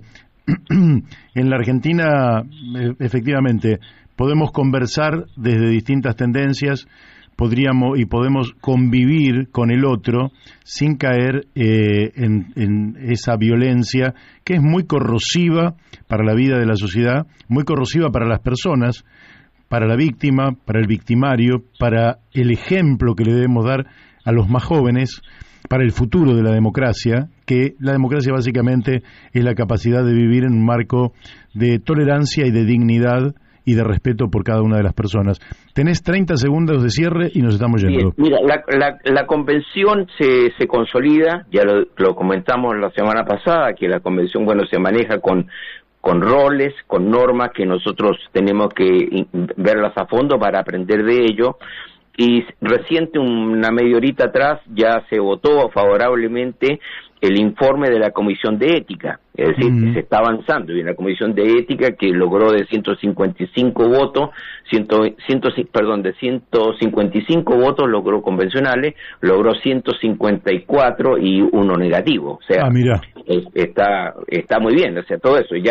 en la Argentina eh, efectivamente podemos conversar desde distintas tendencias, podríamos y podemos convivir con el otro sin caer eh, en, en esa violencia que es muy corrosiva para la vida de la sociedad, muy corrosiva para las personas, para la víctima, para el victimario, para el ejemplo que le debemos dar a los más jóvenes, para el futuro de la democracia, que la democracia básicamente es la capacidad de vivir en un marco de tolerancia y de dignidad y de respeto por cada una de las personas. Tenés treinta segundos de cierre y nos estamos yendo. Bien, mira, la, la, la convención se, se consolida, ya lo, lo comentamos la semana pasada, que la convención, bueno, se maneja con con roles, con normas que nosotros tenemos que verlas a fondo para aprender de ello, y reciente, una media horita atrás, ya se votó favorablemente el informe de la Comisión de Ética, es decir, uh-huh. que se está avanzando, y en la Comisión de Ética, que logró de ciento cincuenta y cinco votos, cien, cien, perdón, de ciento cincuenta y cinco votos logró convencionales, logró ciento cincuenta y cuatro y uno negativo, o sea, ah, mira. Es, está está muy bien, o sea, todo eso, ya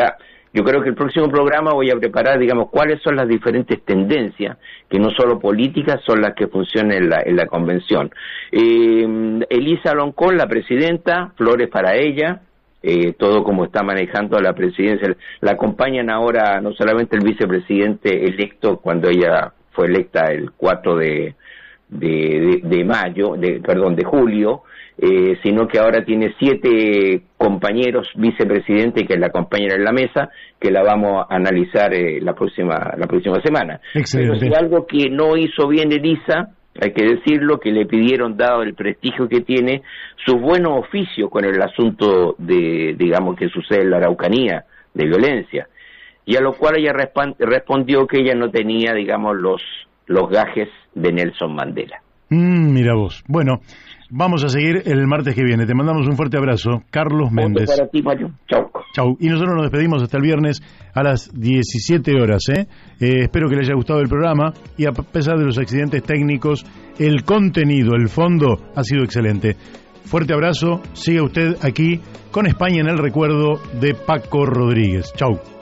yo creo que el próximo programa voy a preparar, digamos, cuáles son las diferentes tendencias, que no solo políticas, son las que funcionan en la, en la convención. Eh, Elisa Loncón, la presidenta, flores para ella, eh, todo como está manejando la presidencia. La acompañan ahora no solamente el vicepresidente electo, cuando ella fue electa el cuatro de, de, de, de mayo, de, perdón, de julio, Eh, sino que ahora tiene siete compañeros vicepresidentes que la acompañan en la mesa, que la vamos a analizar eh, la próxima la próxima semana. Excelente. Pero si algo que no hizo bien Elisa, hay que decirlo, que le pidieron, dado el prestigio que tiene, sus buenos oficios con el asunto de, digamos, que sucede en la Araucanía, de violencia, y a lo cual ella resp- respondió que ella no tenía, digamos, los, los gajes de Nelson Mandela. Mm, mira vos. Bueno, vamos a seguir el martes que viene. Te mandamos un fuerte abrazo, Carlos Méndez. Para ti, Mario. Chau. Chau. Y nosotros nos despedimos hasta el viernes a las diecisiete horas. ¿eh? Eh, espero que les haya gustado el programa y a pesar de los accidentes técnicos, el contenido, el fondo ha sido excelente. Fuerte abrazo. Siga usted aquí con España en el recuerdo de Paco Rodríguez. Chau.